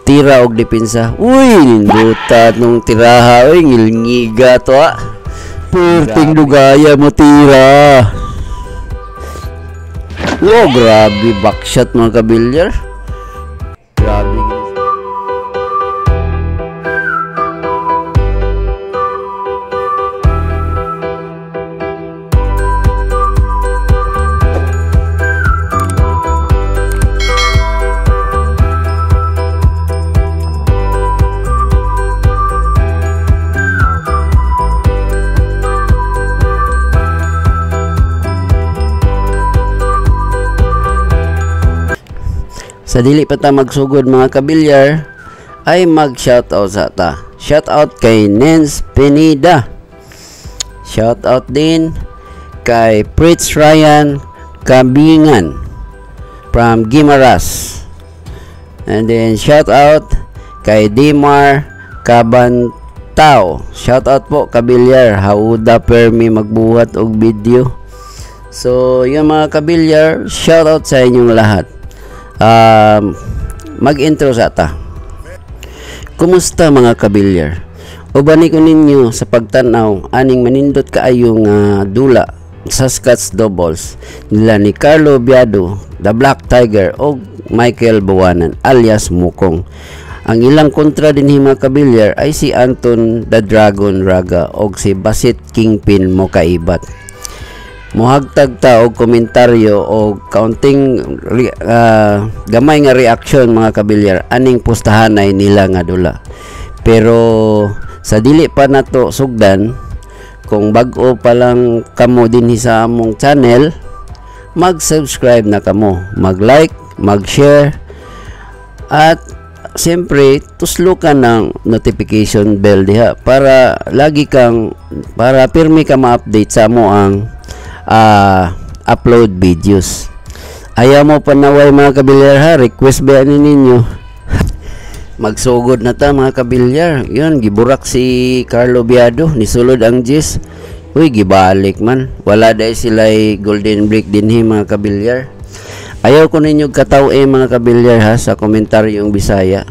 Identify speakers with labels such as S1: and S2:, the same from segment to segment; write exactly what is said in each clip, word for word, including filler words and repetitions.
S1: tira og depensa. Uy, ninduta nung tiraha. Uy, ngilngiga to ah. Perting dugaya mo tira. Wow, grabe backshot mga kabilyar. Grabe. Sa dili pa ta magsugod mga kabilyar ay mag shoutout sa ta. Shoutout kay Nens Pineda. Shoutout din kay Pritz Ryan Kabingan from Gimaras. And then shoutout kay Dimar Kabantao. Shoutout po kabilyar. Hauda permi magbuhat og video. So yung mga kabilyar, shoutout sa inyong lahat. Um, mag-intro sa ta. Kumusta mga kabilyar? Ubani ko ninyo sa pagtanaw aning manindot kaayong uh, dula sa Scotts Doubles nila ni Carlo Biado, The Black Tiger o Michael Bawanan alias Mukong. Ang ilang kontra din mga kabilyar ay si Anton The Dragon Raga o si Basit Kingpin Mokaibat. Muhagtag ta og komentaryo o kaunting uh, gamay nga reaction mga kabilyar aning pustahanay nila nga dula. Pero sa dili pa nato sugdan, kung bag-o pa lang kamo dinhi sa among channel, mag-subscribe na kamo, mag-like, mag-share, at siyempre tuslukan ng notification bell diha para lagi kang para pirmi ka ma-update sa amo ang Uh, upload videos. Ayaw mo panaway mga kabilyar ha, request ba ninyo? Magsugod na ta mga kabilyar. Yun, giburak si Carlo Biado, nisulod ang Jis. Uy, gibalik man. Wala dahil sila golden break din hi mga kabilyar. Ayaw ko ninyo kataw eh mga kabilyar ha sa komentaryong Bisaya.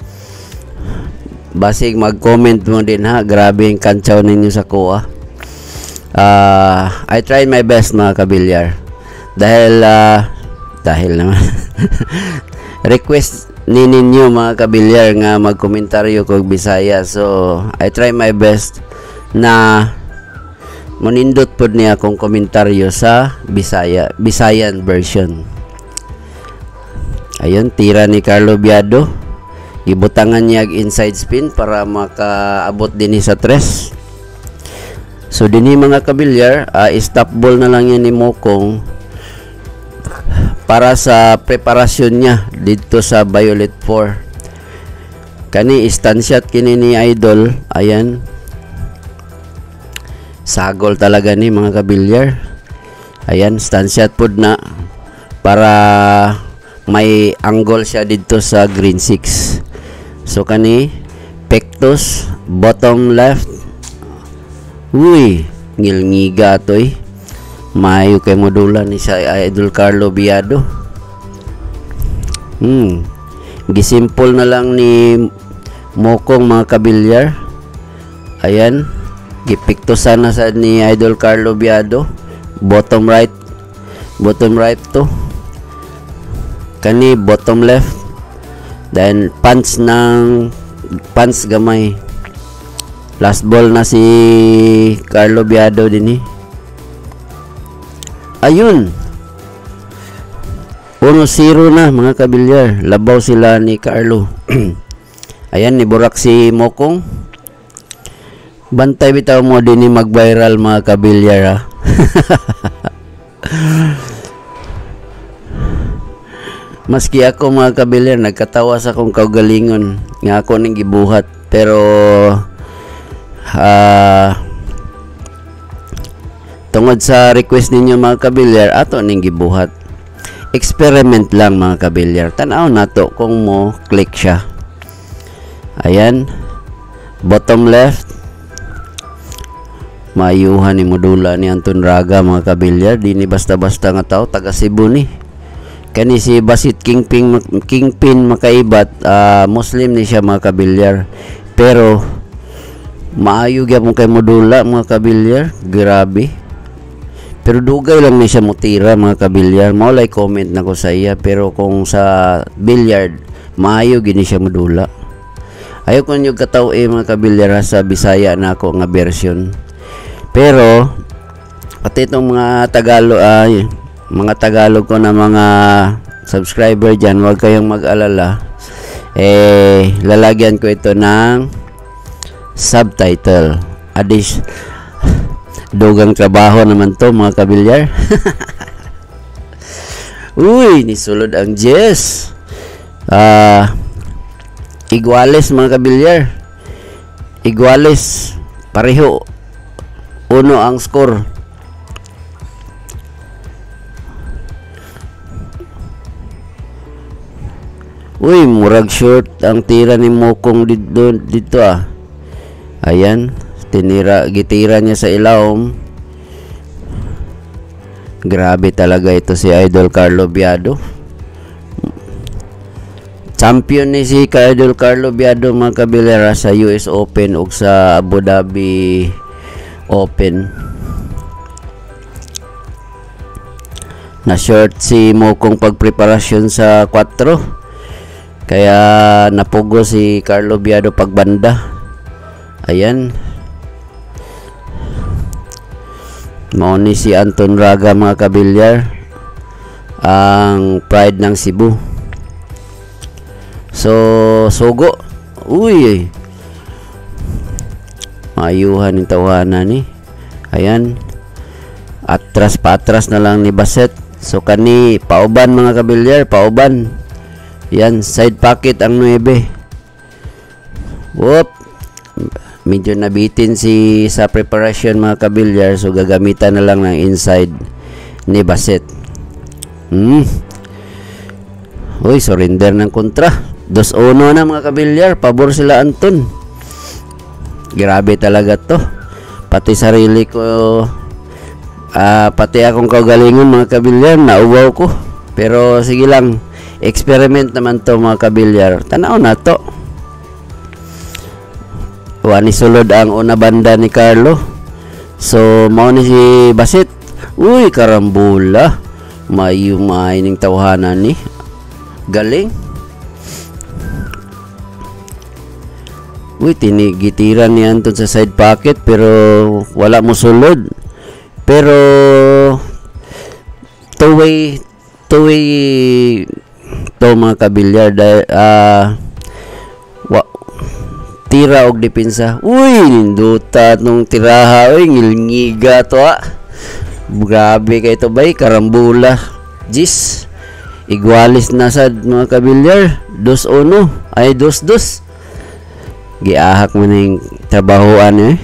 S1: Basig mag-comment mo din ha. Grabe yung kantsaw ninyo sa kuha. Uh, I tried my best mga kabilyar dahil uh, dahil naman request ni ninyo mga kabilyar nga magkomentaryo kog Bisaya, so I try my best na manindot pod niya akong komentaryo sa Bisaya, Bisayan version. Ayun, tira ni Carlo Biado, gibutangan niya inside spin para makaabot din sa tres. So dinhi mga kabilyar, uh, stop ball na lang yan ni Mokong para sa preparasyon niya dito sa Violet four. Kani stand shot kini ni Idol. Ayan, sagol talaga ni mga kabilyar. Ayan, stand shot pod na para may angle siya dito sa green six. So kani pectus bottom left. Uy, ngilngiga to eh. Mayo kay modula ni sa Idol Carlo Biado. Hmm. Gisimple na lang ni Mokong mga kabilyar. Ayan. Gipiktusan na sa ni Idol Carlo Biado. Bottom right. Bottom right to. Kani bottom left. Then punch ng punch gamay. Last ball na si Carlo Biado din eh. Ayun, one zero na mga kabilyar. Labaw sila ni Carlo. Ayan, niburak si Mokong. Bantay bitaw mo din ni mag-viral mga kabilyar ha. Maski ako mga kabilyar, nagkatawa sa akong kaugalingon nga ako ning gibuhat. Pero Uh, tungod sa request ninyo mga kabilyar, ato ning gibuhat. Experiment lang mga kabilyar. Tanaw nato kung mo click siya. Ayan, bottom left. Mayuhan ni modula ni Anton Raga mga kabilyar. Di ni basta-basta nga tao, taga Cebu ni. Kani si Basit Kingpin Kingpin makaibat, uh, Muslim ni siya mga kabilyar. Pero maayo gyapon kay modula mga kabilyar, grabe. Pero dugay lang ni siya motira mga kabilyar. Mao lay comment na ko sa iya, pero kung sa billiard maayo gini siya modula. Ayaw ko nyo kataw eh mga kabilyar sa Bisaya na ako nga version. Pero pati itong mga Tagalog ay mga Tagalog ko na mga subscriber dyan, huwag kayong mag-alala, eh lalagyan ko ito ng subtitle. Adis dugang trabaho naman to mga kabilyar. Uy, nisulod ang Jess. Ah, uh, Iguales mga kabilyar, Iguales, pareho, uno ang score. Uy, murag short ang tira ni Mokong dito, dito ah. Ayan, tinira, gitira niya sa ilawom. Grabe talaga ito si Idol Carlo Biado. Champion ni si Idol Carlo Biado mga kabilyar sa U S Open ug sa Abu Dhabi Open. Na short si Mokong pagpreparasyon sa four. Kaya napugo si Carlo Biado pagbanda. Ayan. Mao ni si Anton Raga mga kabilyar, ang pride ng Cebu. So, sugo. Uy. Mayuhan yung tawanan ni. Ayan. Atras pa atras na lang ni Baset. So, kani pauban mga kabilyar, pauban. Yan, side pocket ang nine. Whoop. Medyo nabitin si sa preparation mga kabilyar, so gagamitan na lang ng inside ni Baset. Hmm. Uy, surrender ng kontra. two one na mga kabilyar, pabor sila Anton. Grabe talaga to. Pati sarili ko, uh, pati akong kagalingon mga kabilyar, nauwaw ko. Pero sige lang, experiment naman to mga kabilyar. Tanaw na to. Wani sulod ang una banda ni Carlo. So mao ni si Basit. Uy, karambula. Mayumay ning tawhanan ni. Galing. Uy, tinigitiran ni Anton sa side pocket pero wala mo sulod. Pero two way two way to mga kabilyar, dahil uh, wa, tira og depensa. Uy, ninduta nung tiraha. Uy, ngilngiga to ah. Grabe kay to bay, karambula. Jis, Iguales na sad mga kabilyar. two one ay two two. Giahak mo na yung trabahoan eh.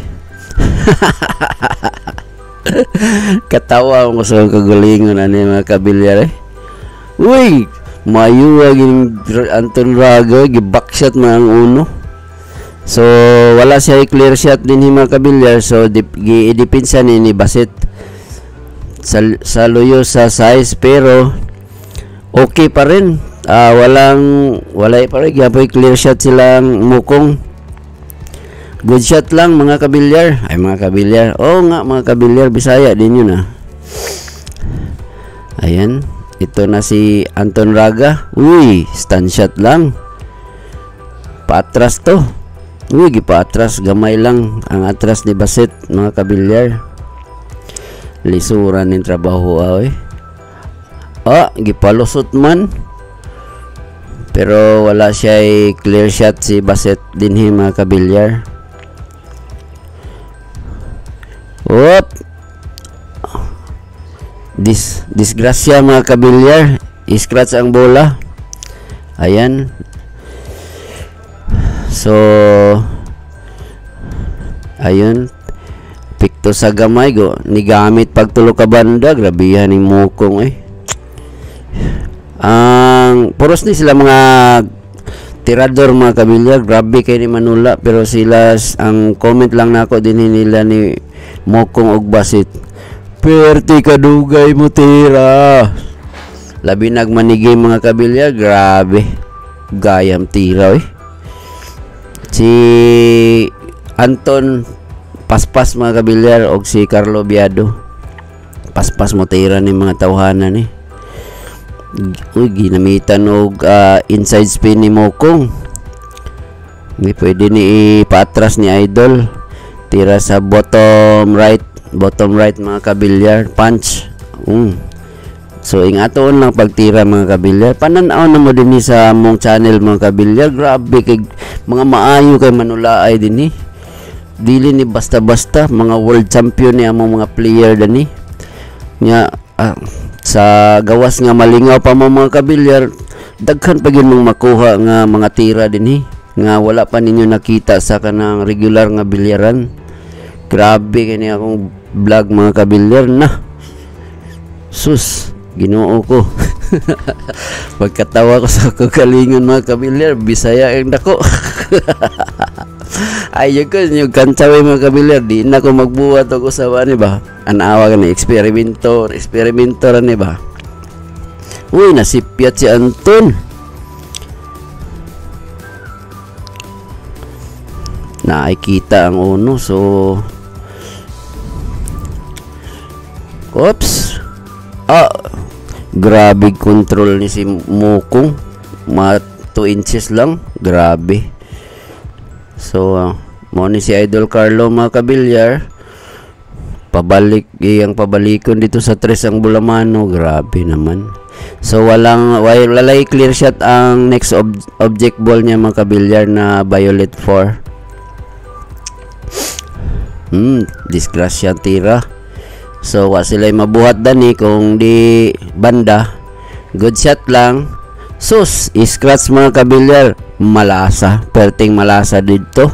S1: Katawa ko sa kagalingon ani mga kabilyar eh. Uy, mayuwa gin Anton Raga, gibackshot man ang uno. So wala siya clear shot din mga kabilyar, so gi-depensa ni ni Baset sa, sa luyo sa size, pero okay pa rin. Uh, walang wala pa rin gapoy clear shot silang Mokong. Good shot lang mga kabilyar. Ay mga kabilyar. Oo nga mga kabilyar, Bisaya din yun ah. Ayan. Ito na si Anton Raga. Uy, stand shot lang. Paatras to. Uy, gipaatras. Gamay lang ang atras ni Baset mga kabilyar. Lisuran ng trabaho ah eh. Ah, gipalusot man. Pero wala siya clear shot si Baset din mga kabilyar. Whoop. Dis disgrasya mga kabilyar, scratch ang bola. Ayan. So ayun, pikto sa gamay go, nigamit pagtulo ka banda. Grabihan ning Mokong eh. Ang puros ni sila mga tirador mga kabilyar, grabe kay ni Manula, pero sila ang comment lang nako din nila ni Mokong og Basit. Perti kadugay mo tira. labi nagmanigay mga kabilyar, grabe gayam tira eh. Si Anton paspas mga kabilyar og si Carlo Biado paspas mo tira ni mga tawhanan eh. Uy, ginamitan og uh, inside spin ni Mokong. Hindi pwede ni ipatras ni Idol. Tira sa bottom right, bottom right mga kabilyar, punch. Um. So ingatoon lang pagtira mga kabilyar. Pananaw na mo din sa among channel mga kabilyar. Grabe kay mga maayo kay manulaay din eh. Dili ni basta-basta mga world champion ni among mga player dani. Nya ah, sa gawas nga malingaw pa mo mga kabilyar, daghan pa gyud mong makuha nga mga tira dinhi nga wala pa ninyo nakita sa kanang regular nga bilyaran. Grabe kani akong vlog mga kabilyar na. Sus, Ginoo ko. Pagkatawa ko sa kagalingon mga kabilyar, Bisaya ang dako. Ay, yun ko, yung kansawi mga kabilyar, di na ko magbuhat ako sa wani ba? Anawa ka na, eksperimento, eksperimento rin ba? Uy, nasipyat si Anton. Nakikita ang uno, so oops. Ah, grabe control ni si Mokong. Mga two inches lang, grabe. So, uh, mo ni si Idol Carlo mga kabilyar. Pabalik, iyang pabalikon dito sa tres ang Bulamano. Grabe naman. So, walang, walay clear shot ang next ob object ball niya mga kabilyar na Violet four. Hmm, disgrasya tira. So, wa sila'y mabuhat dani kung di banda. Good shot lang. Sus, scratch mga kabilyar. Malasa, perting malasa dito.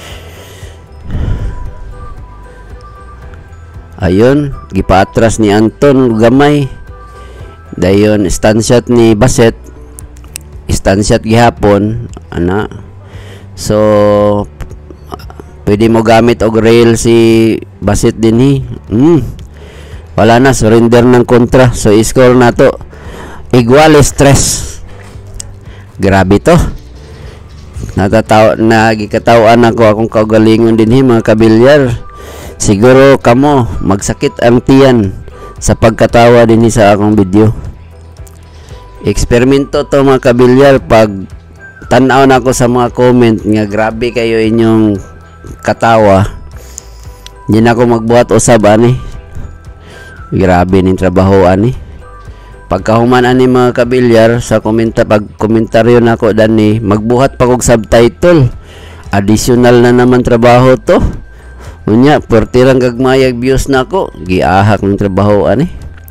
S1: Ayun, gipatras ni Anton gamay. Dayon stand shot ni Baset. Stand shot gihapon ana. So pwede mo gamit og rail si Baset dinhi. Hmm. Wala na, surrender ng kontra. So i-score na to. Iguales tres. Grabe to. Natataw nagikatawan ako akong kaugalingon dinhi mga kabilyar. Siguro kamo magsakit ang tiyan sa pagkatawa dinhi sa akong video. Eksperimento to mga kabilyar. Pag tan-aw na ako sa mga comment nga grabe kayo inyong katawa, di na ako magbuhat usab ani. Grabe ning trabaho ani. Pagkahuman ani mga kabilyar sa komenta pag komentaryo nako dani, magbuhat pa kog subtitle. Additional na naman trabaho to. Unya, pertirang gagmayag views nako, giahak ng trabaho ani.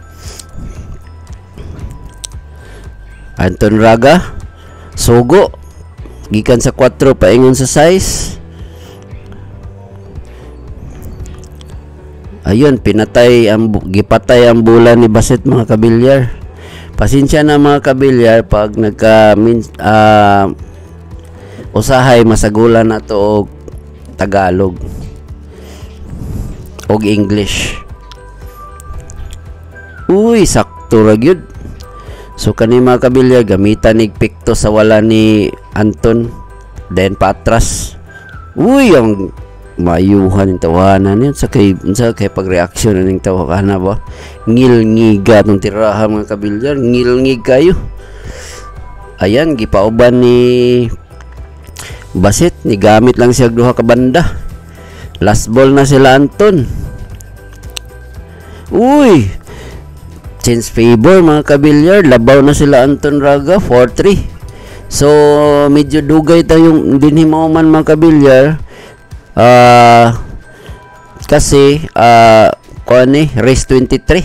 S1: Anton Raga, sugo gikan sa four paingon sa size. Ayun, pinatay ang gipatay ang bola ni Baset mga kabilyar. Pasensya na mga kabilyar pag nagka uh, usahay masagulan na to og Tagalog og English. Uy, sakto ra gyud. So kani mga kabilyar, gamitan nig pikto sa wala ni Anton, then patras. Uy, ang mayuhan ng tawanan yun sa kay, sa kay pagreaksyon ng tawanan ba, ngil-ngiga itong tirahan mga kabilyar, ngil-ngig kayo. Ayan, gipauban ni Baset, ni gamit lang siya duha ka banda. Last ball na sila Anton. Uy, change favor mga kabilyar, labaw na sila Anton Raga, four three. So medyo dugay tayong dinhimaw man mga kabilyar. Uh, kasi uh, kuan ni race twenty-three.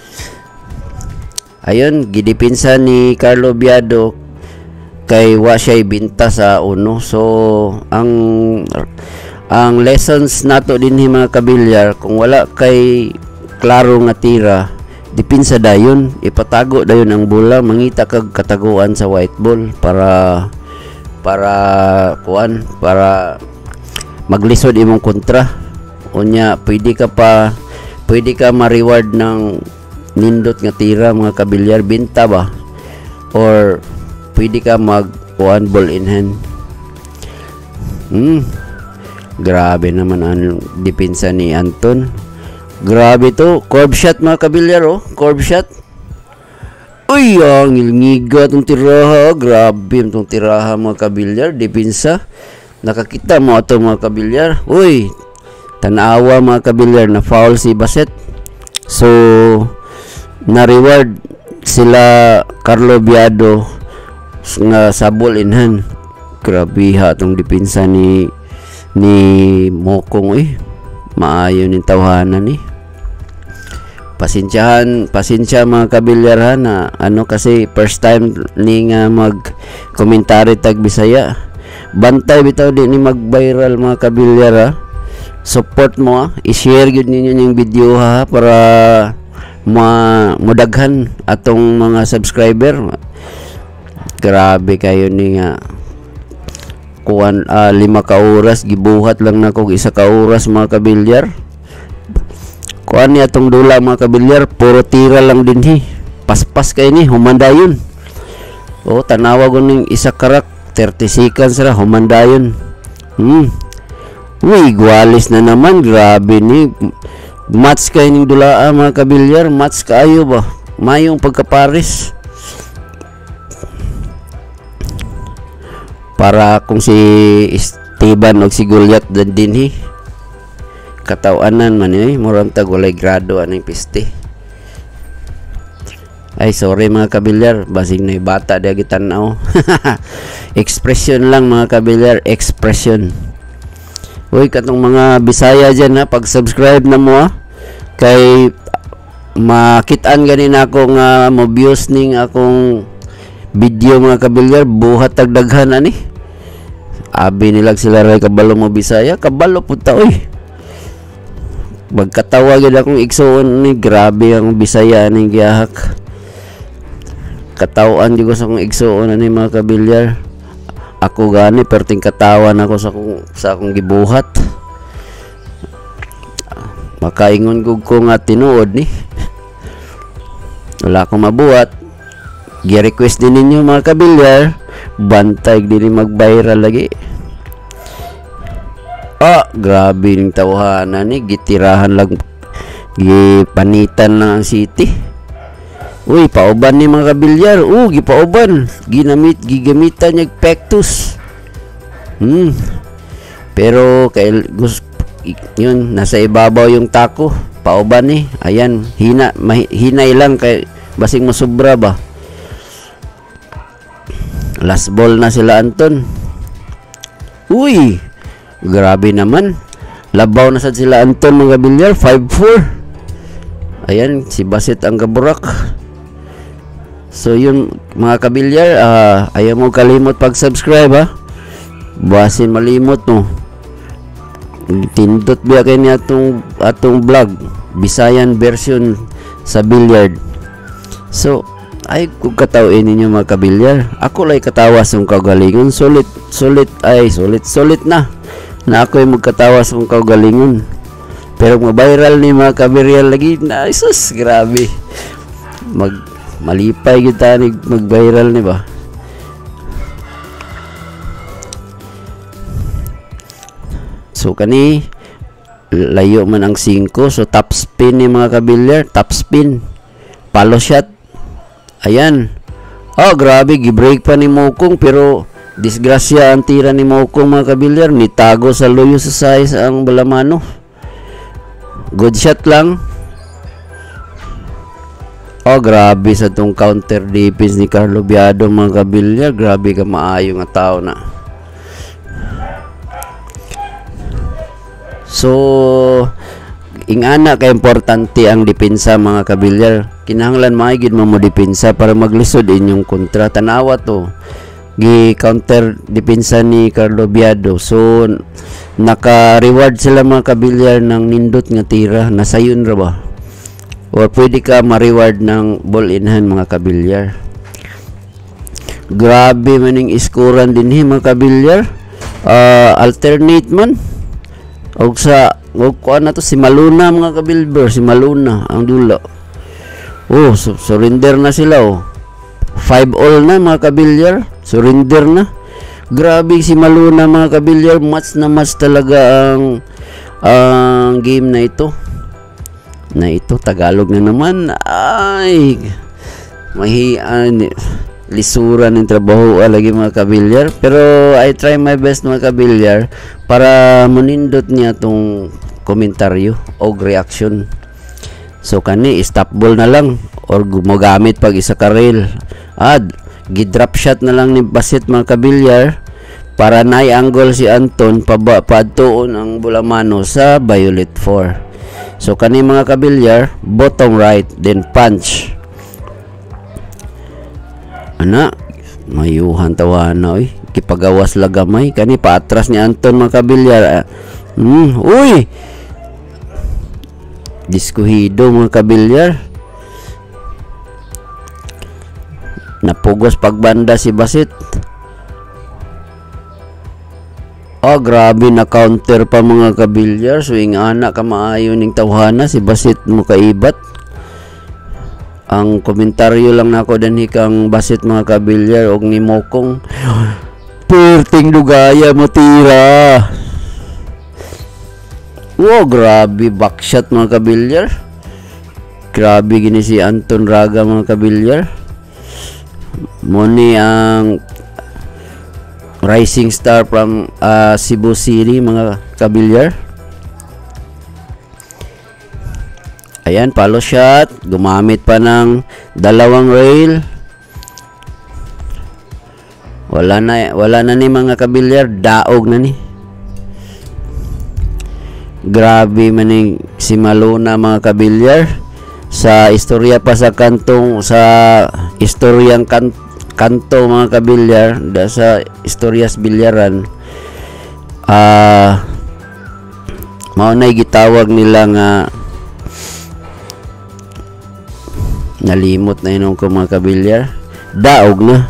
S1: Ayun, gidipinsa ni Carlo Biado kay wa siya ibinta sa uno. So ang ang lessons nato dinhi mga kabilyar, kung wala kay klaro nga tira, dipinsa dayon, ipatago dayon ang bola, mangita kag kataguan sa white ball para para kuan para maglisod imong kontra. Unya pwede ka pa pwede ka ma-reward ng nindot nga tira mga kabilyar, binta ba or pwede ka mag one ball in hand. Hmm. Grabe naman ang depensa ni Anton. Grabe to, curve shot mga kabilyar, oh, curve shot. Uy, ang ilngiga itong tiraha. Grabe itong tiraha mga kabilyar, depensa. Nakakita mo ito mga kabilyar. Uy, tanawa mga kabilyar na foul si Baset. So na-reward sila Carlo Biado nga sa ball in hand. Grabe ha itong depensa ni ni Mokong, eh. Maayo ning tawhanan, eh. Pasensyahan, pasensya mga kabilyar ha, na ano kasi first time ni nga mag komentary tag Bisaya. Bantay bitaw di ni mag-viral mga kabilyar ha. Support mo ha, i-share gyud ninyo yung video ha para ma mudaghan atong mga subscriber. Grabe kayo ni nga kuan uh, lima ka oras gibuhat lang nako isa ka oras mga kabilyar. Kuan ni atong dula mga kabilyar, puro tira lang din hi. Paspas kay ni humandayon. O tanawa ko ning isa karak thirty seconds ra humandayon. Hmm. Uy, igualis na naman. Grabe ni. Match kay ning dula mga kabilyar, match kaayo ba? Mayong pagkapares. Para kung si Esteban o si Goliath dan dinhi katawanan man eh, murang tag walay grado aning piste. Ay sorry mga kabilyar, basing na bata di agitanaw. Expression lang mga kabilyar, expression. Uy, katong mga Bisaya dyan ha, pag subscribe na mo ha, kay makitaan ganin ako nga mo views ning akong video mga kabilyar, buhat tagdaghan ani. Abi nilag sila ray kabalo mo Bisaya, kabalo punta oy. Magkatawa gid akong igsuon ni, grabe ang Bisaya ni gihak. Katawan di ko sa akong igsuon ani mga kabilyar. Ako gani perting katawan ako sa akong sa akong gibuhat. Makaingon gud ko nga tinuod ni. Wala akong mabuhat. Gi-request din ninyo mga kabilyar, bantay din mag-viral lagi. Ah, grabe ning tawhanan ni, gitirahan lang, gipanitan lang ang city. Uy, pauban ni mga kabilyar. Oh, gipauban, ginamit gigamitan niya pectus. Hmm. Pero kay gus yun, nasa ibabaw yung tako, pauban ni. Ayan, hina hinay lang kay basing masubra ba. Last ball na sila Anton. Uy, grabe naman. Labaw na sad sila Anton mga kabilyar, five four. Ayan, si Baset ang kaburak. So yun mga kabilyar, uh, ayaw mo kalimot pag-subscribe ha. Basin malimot no. Tindot biya kay ni atong atong vlog, Bisayan version sa billiard. So ay kung katawin ninyo mga kabilyar, ako lay katawa sa kagalingon. Sulit, sulit, ay sulit, sulit na na ako ay magkatawa sa kagalingon. Pero mabiral ni mga kabilyar lagi na, isus, grabe. Mag, malipay kita ni mag-viral ni ba? So kani, layo man ang singko. So top spin ni mga kabilyar, top spin, palo shot. Ayan. Oh, grabe, gi-break pa ni Mokong, pero disgrasya ang tira ni Mokong mga kabilyar, nitago sa loyo sa size ang balamano. Good shot lang. Oh, grabe sa tong counter defense ni Carlo Biado mga kabilyar. Grabe ka maayo nga tao na. So ingana ka importante ang depensa mga kabilyar. Kinahanglan maigid mo mo depensa para maglisod inyong kontra. Tanawa to, gi counter depensa ni Carlo Biado. So naka-reward sila mga kabilyar ng nindot nga tira. Nasayon ra ba? Or pwede ka ma-reward ng ball in hand mga kabilyar. Grabe maning iskoran din hi mga kabilyar. Uh, alternate man. Og sa og kuan na to si Maluna mga kabilyar, si Maluna ang dulo. Oh, su- surrender na sila oh. five all na mga kabilyar. Surrender na. Grabe si Maluna mga kabilyar. Match na match talaga ang ang game na ito. Na ito Tagalog na naman. Ay. Mahian. Lisuran ng trabaho lagi mga kabilyar. Pero I try my best mga kabilyar para munindot niya tong komentaryo o reaction. So kani stop ball na lang or gumagamit pag isa ka reel. Ad gidrop shot na lang ni Basit mga kabilyar para na-angle si Anton paba padtuon ang bulamano sa violet four. So kani mga kabilyar bottom right then punch. Ana mayuhan tawana oy kipagawas lagamay kani paatras ni Anton mga kabilyar. Hmm, uy diskuhido mga kabilyar. Napugos pagbanda si Basit. Oh grabe na counter pa mga kabilyar. Swing ana ka maayo ning tawhana si Basit mo kaibat. Ang komentaryo lang nako danhi kang Basit mga kabilyar og ni Mokong. Perting dugaya mo tira. Wow, grabe backshot mga kabilyar. Grabe gini si Anton Raga mga kabilyar. Muni ang rising star from uh, Cebu City mga kabilyar. Ayan, follow shot. Gumamit pa ng dalawang rail. Wala na, wala na ni mga kabilyar. Daog na ni. Grabe maning si Maluna mga kabilyar. Sa istorya pa sa kantong sa istoryang kan, kanto mga kabilyar da sa istoryas bilyaran. Ah uh, mao nay gitawag nila nga nalimot na inon ko mga kabilyar. Daog na.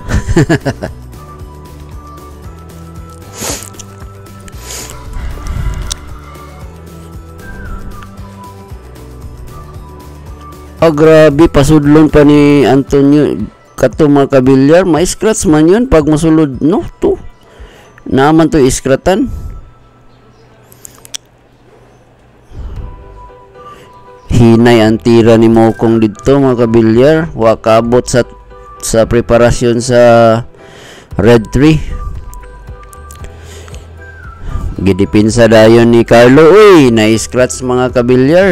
S1: Oh grabe pasudlon pa ni Antonio kato mga kabilyar. May scratch man yun pag masulod no to naman to iskratan. Hinay ang tira ni Mokong dito mga kabilyar. Wakabot sa sa preparasyon sa red three. Gidipinsa dayon ni Carlo. Uy na-scratch mga kabilyar.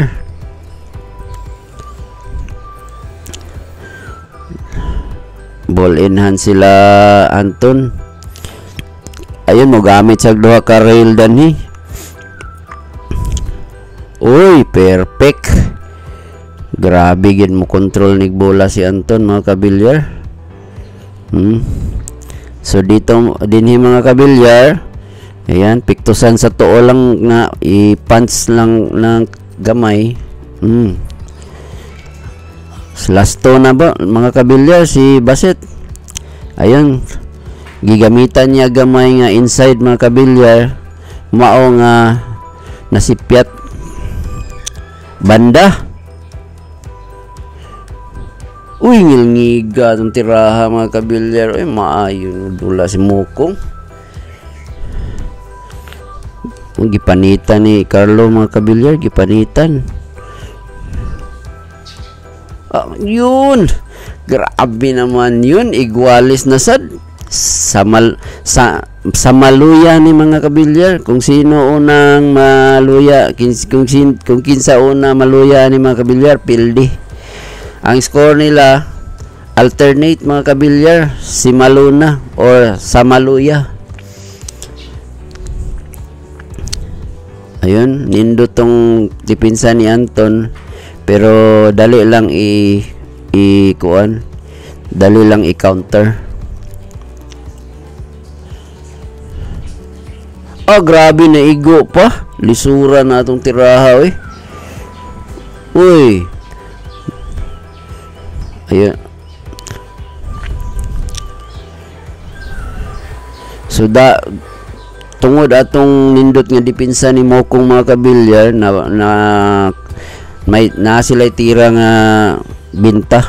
S1: Ball in hand sila Anton. Ayun mo gamit sa duha ka rail danhi. Uy perfect. Grabe gid mo control nig bola si Anton mga kabilyar. Hmm. So dito dinhi mga kabilyar. Ayan piktusan sa tuo lang nga i-punch lang ng gamay. Hmm. Last two na ba mga kabilyar si Basit. Ayun gigamitan niya gamay nga inside mga kabilyar. Mao nga nasipyat banda. Uy ngilngiga tong tiraha mga kabilyar. Ay maayo dula si Mokong. Gipanitan ni Carlo mga kabilyar gipanitan. Oh, yun grabe naman yun igualis na sad sa, mal, sa, sa maluya ni mga kabilyar kung sino unang maluya kins, kung, sin, kung kinsa una maluya ni mga kabilyar pildi ang score nila alternate mga kabilyar si Maluna or sa maluya. Ayun nindot tong dipinsa ni Anton. Pero dali lang i i kuan. Dali lang i-counter. Oh, grabe na igo pa. Lisura na atong tiraha eh. Uy. Ayun. So da tungod atong nindot nga dipinsa ni Mokong mga kabilyar na na may na sila tira nga binta.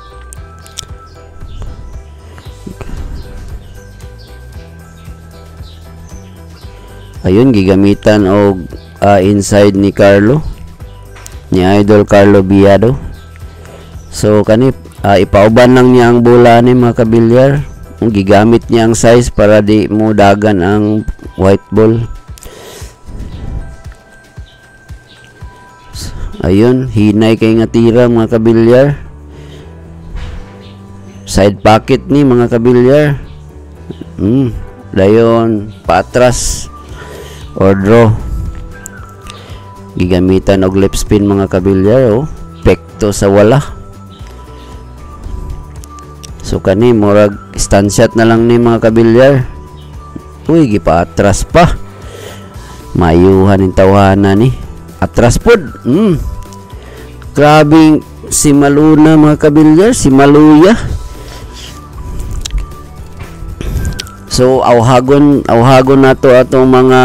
S1: Ayun, gigamitan og uh, inside ni Carlo, ni Idol Carlo Biado. So kani uh, ipauban lang niya ang bola ni mga kabilyar. Gigamit niya ang size para di mo dagan ang white ball. Ayun, hinay kay nga tira mga kabilyar. Side pocket ni mga kabilyar. Hmm, dayon paatras or draw. Gigamitan og left spin mga kabilyar, oh. Pekto sa wala. So kani murag stand shot na lang ni mga kabilyar. Uy, gipaatras pa. Mayuhan yung tawanan ni. Atras pod. Mm. Grabing si Maluna mga kabilyar, si Maluya. So awhagon awhagon nato atong mga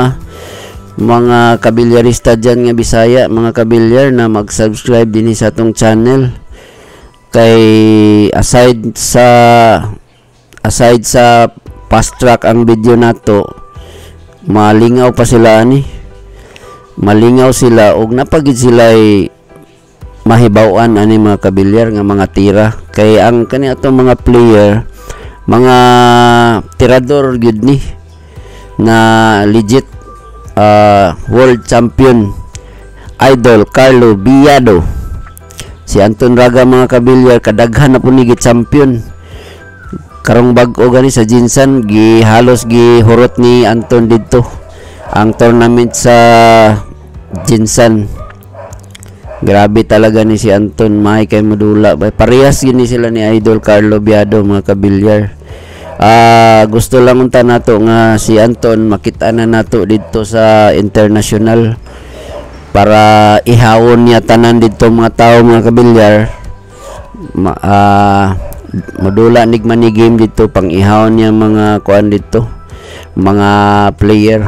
S1: mga kabilyarista dyan nga Bisaya, mga kabilyar, na mag-subscribe din sa atong channel. Kay aside sa aside sa fast track ang video nato, malingaw pa sila ani. Malingaw sila og napagid sila ay mahibaw-an ani mga kabilyar nga mga tira. Kay ang kani atong mga player, mga tirador gyud ni na legit uh, world champion Idol Carlo Biado. Si Anton Raga mga kabilyar, kadaghan na po ni champion. Karong bag-o gani sa Jinsan, gi halos gi hurot ni Anton dito ang tournament sa Jinsan. Grabe talaga ni si Anton, may kay modula. Parehas gini sila ni Idol Carlo Biado mga kabilyar. Uh, gusto lang unta nato nga si Anton makita na nato dito sa international para ihawon niya tanan dito mga tao mga kabilyar. Ma, uh, modula nig man ni game dito pang ihawon niya mga kuan dito, mga player.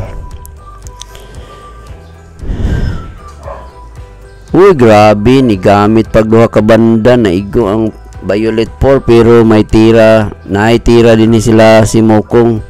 S1: Uy, grabe ni gamit pag duha ka banda na igo ang Violet four, pero may tira, naitira din sila si Mokong.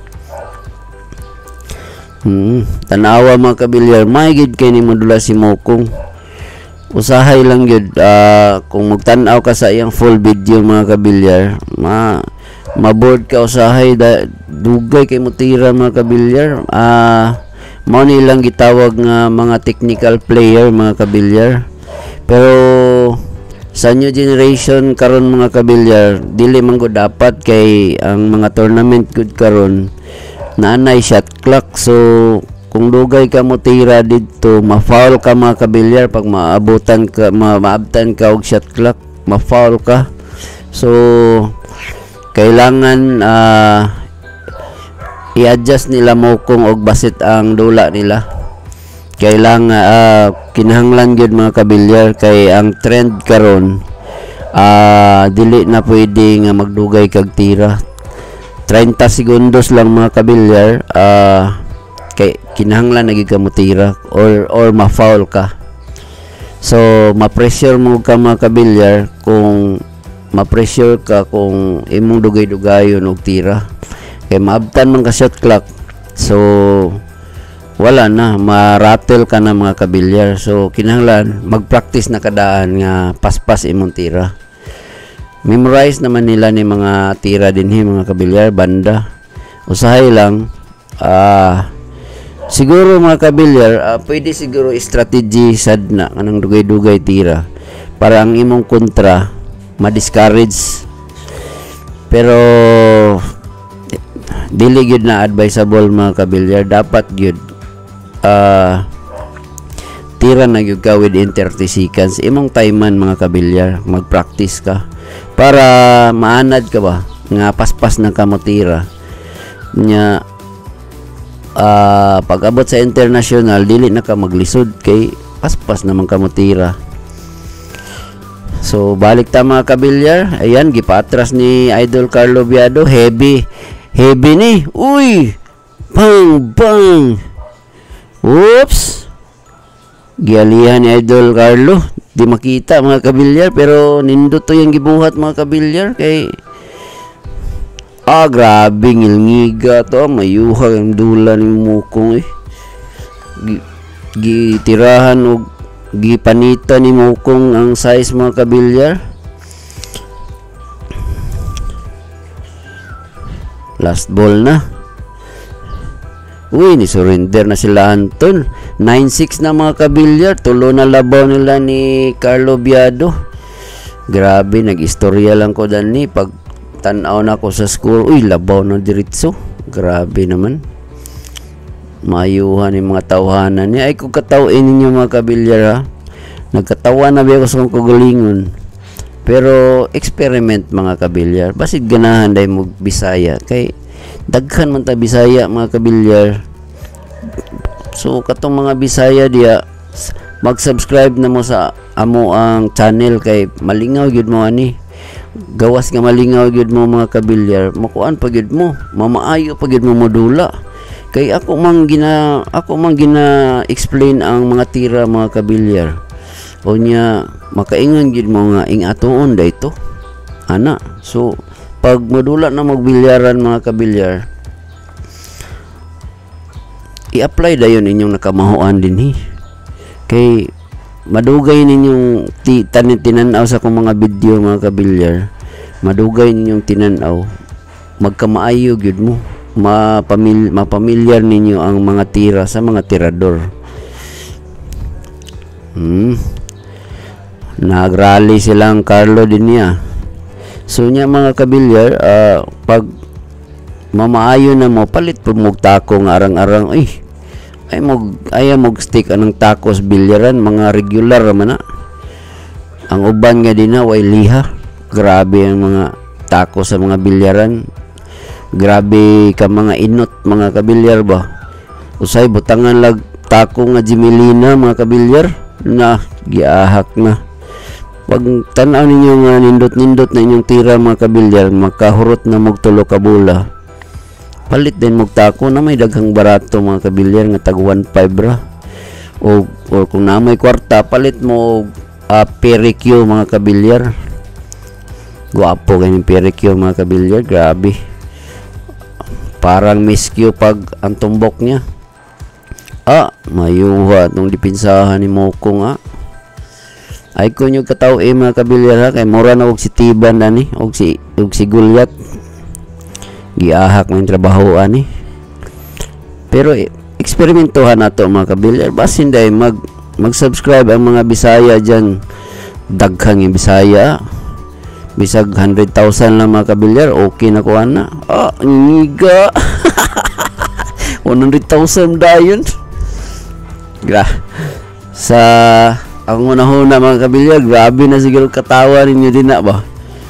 S1: Hmm, tanawa mga kabilyar, may gid kay ni modula si Mokong. Usahay lang yun, uh, kung magtanaw ka sa iyang full video mga kabilyar, ma maboard ka usahay, da, dugay kay mo tira mga kabilyar. Ah, uh, mao ni lang gitawag nga mga technical player mga kabilyar. Pero sa new generation karon mga kabilyar, dili man go dapat kay ang mga tournament good karon naanay shot clock. So kung dugay ka mo tira dito, ma-foul ka mga kabilyar. Pag maabutan ka, ma maabtan ka og shot clock, ma-foul ka. So kailangan uh, i-adjust nila Mokong og basit ang dula nila. Kailangan uh, kinahanglan gyud mga kabilyar, kay ang trend karon uh, dili na pwede nga magdugay kag tira. thirty segundos lang mga kabilyar, uh, kay kinahanglan nagig ka mo tira or or ma-foul ka. So ma-pressure mo ka mga kabilyar, kung ma-pressure ka kung imong dugay-dugayon og tira, kay maabtan man ka shot clock. So wala na, ma-rattle ka na mga kabilyar. So kinahanglan mag-practice na kadaan nga paspas imong tira. Memorize naman nila ni mga tira dinhi mga kabilyar banda. Usahay lang, ah uh, siguro mga kabilyar, uh, pwede siguro strategy sad na kanang dugay-dugay tira para ang imong kontra ma-discourage. Pero dili gyud na advisable mga kabilyar. Dapat gyud Uh, tira na gyud ka within thirty seconds. Imong timeman mga kabilyar, mag-practice ka para maanad ka ba nga paspas na ka mo tira nya. Uh, pag abot sa international, dili na ka maglisod kay paspas naman ka mo tira. So balik ta mga kabilyar, ayan gipatras ni Idol Carlo Biado. Heavy heavy ni, uy, bang bang. Oops, gialihan ni Idol Carlo. di makita mga kabilyar, pero nindot to yung gibuhat mga kabilyar. Kay ah grabe ngilngiga to, mayuha ang dula ni mukong eh. Gitirahan og gipanita ni mukong ang size mga kabilyar. Last ball na. Uy, ni surrender na sila Anton. nine six na mga kabilyar. Tulo na labaw nila ni Carlo Biado. Grabe, nag-istorya lang ko dani pag tanaw na ko sa score. Uy, labaw na diretso. Grabe naman. Mayuhan yung mga tawhanan niya. Ay, kung katawin ninyo mga kabilyar ha. Nagkatawa na ba ako sa kong kagalingon. Pero, experiment mga kabilyar. Basit ganahan dahil mo Bisaya. Kay, daghan man ta Bisaya mga kabilyar. So, katong mga Bisaya diya, mag-subscribe na mo sa amo ang channel. Kay, malingaw yun mo ani. Gawas nga malingaw yun mo mga kabilyar. Makuan pa yun mo. Mamaayo pa yun mo modula. Kay ako mang gina ako mang gina explain ang mga tira mga kabilyar. O niya makaingon gid mo nga ing atuon dayto. Ana. So pag modula na magbilyaran mga kabilyar, i-apply dayon inyong nakamahuan dinhi. Kay madugay ninyong tanin tinan-aw sa akong mga video mga kabilyar. Madugay ninyong tinan-aw. Magkamaayo gyud mo. Mapamil mapamilyar ninyo ang mga tira sa mga tirador. Hmm. Nagrally silang Carlo din niya. So niya mga kabilyar, uh, pag mamaayo na mo palit po mog tako nga arang-arang ay ay mog ay mog stick anang takos bilyaran mga regular man na. Ang uban nga din na way liha. Grabe ang mga tako sa mga bilyaran. Grabe ka mga inot mga kabilyar ba. Usay butangan lag tako nga Jimelina mga kabilyar na giahak na. Pag tan-aw ninyo nga nindot-nindot na inyong tira mga kabilyar, makahurot na mog tulo ka bola. Palit din mog tako na may daghang barato mga kabilyar nga tag one five ra. O, o kung na may kwarta palit mo uh, Pericure mga kabilyar. Guwapo ganyan Pericure mga kabilyar, grabe. Parang miskyo pag ang tumbok niya. Ah, mayuha itong dipinsahan ni Mokong ha. Ay ko nyo kataw eh mga kabilyar ha. Kay mura na og si Tiban na ni. Og si, og si Gulyat. Giahak mo yung trabaho ani. Pero eh, eksperimentohan na to mga kabilyar. Basin dahil mag, mag-subscribe ang mga Bisaya dyan. Daghang yung Bisaya. Bisag one hundred thousand lang mga kabilyar, okay na kuha na. Ah, ngiga. one hundred thousand dayon. Gra. Sa ang una-una mga kabilyar, grabe na siguro katawa ninyo din na ba?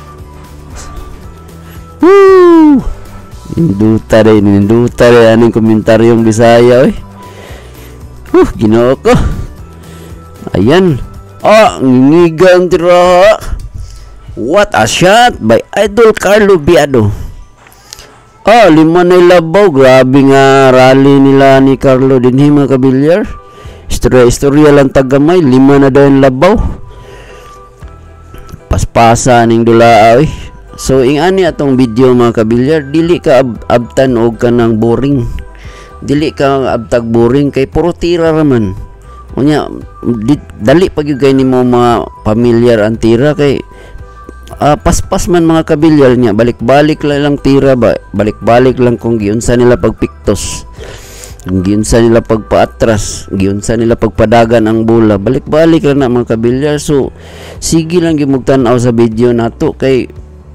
S1: Woo! Induta rin, induta rin anong komentaryong Bisaya eh. Uh, ginoo ko. Ayan. Ah, ngiga ang tira. What a shot by Idol Carlo Biado. Ah, lima na ilabaw. Grabe nga rally nila ni Carlo din mga kabilyar. Istorya-istorya lang tagamay. Lima na daw yung labaw. Paspasa ning dula ay. So, ingani atong video mga kabilyar. Dili ka ab abtan o ka ng boring. Dili ka abtag boring. Kay puro tira raman. Unya, di, dali pag yung ni mo mga pamilyar ang tira. Kay Uh, paspas man mga kabilyar niya, balik-balik lang tira ba, balik-balik lang kung giunsa nila pagpiktos, giunsa nila pagpaatras, giunsa nila pagpadagan ang bola, balik-balik lang na mga kabilyar. So sige lang gimugtan-aw sa video nato kay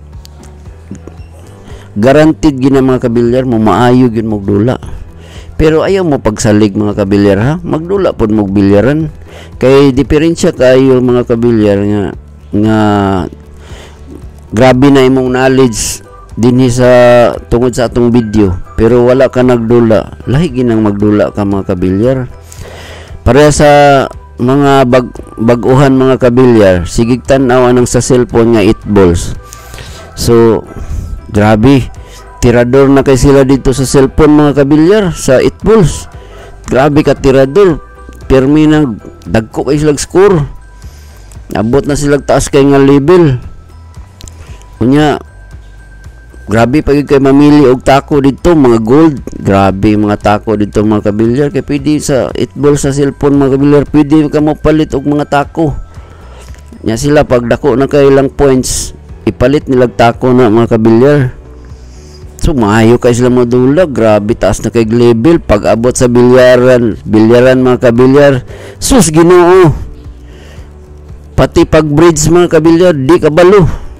S1: guaranteed gina mga kabilyar mo maayo gyud mog dula. Pero ayaw mo pagsalig mga kabilyar ha, magdula pod mog bilyaran kay diferensya kayo mga kabilyar nga nga grabe na imong knowledge dinhi sa tungod sa atong video pero wala ka nagdula, lahi ginang magdula ka mga kabilyar. Para sa mga bag bag-uhan mga kabilyar, sigig tan-aw anang sa cellphone nga eight balls. So grabe, tirador na kay sila dito sa cellphone mga kabilyar sa eight balls. Grabe ka tirador, permi nang dagko kay sila score. Abot na sila taas kay nga level. Kunya grabe pag kay mamili og tako dito mga gold. Grabe mga tako dito mga kabilyar, kay pwede sa eight ball sa cellphone mga kabilyar, pwede ka mo palit og mga tako. Nya sila pag dako na kay ilang points, ipalit nilag tako na mga kabilyar. So maayo kay sila modula, grabe taas na kay level pag abot sa bilyaran, bilyaran mga kabilyar. Sus Ginoo. Pati pag bridge mga kabilyar, di kabalo.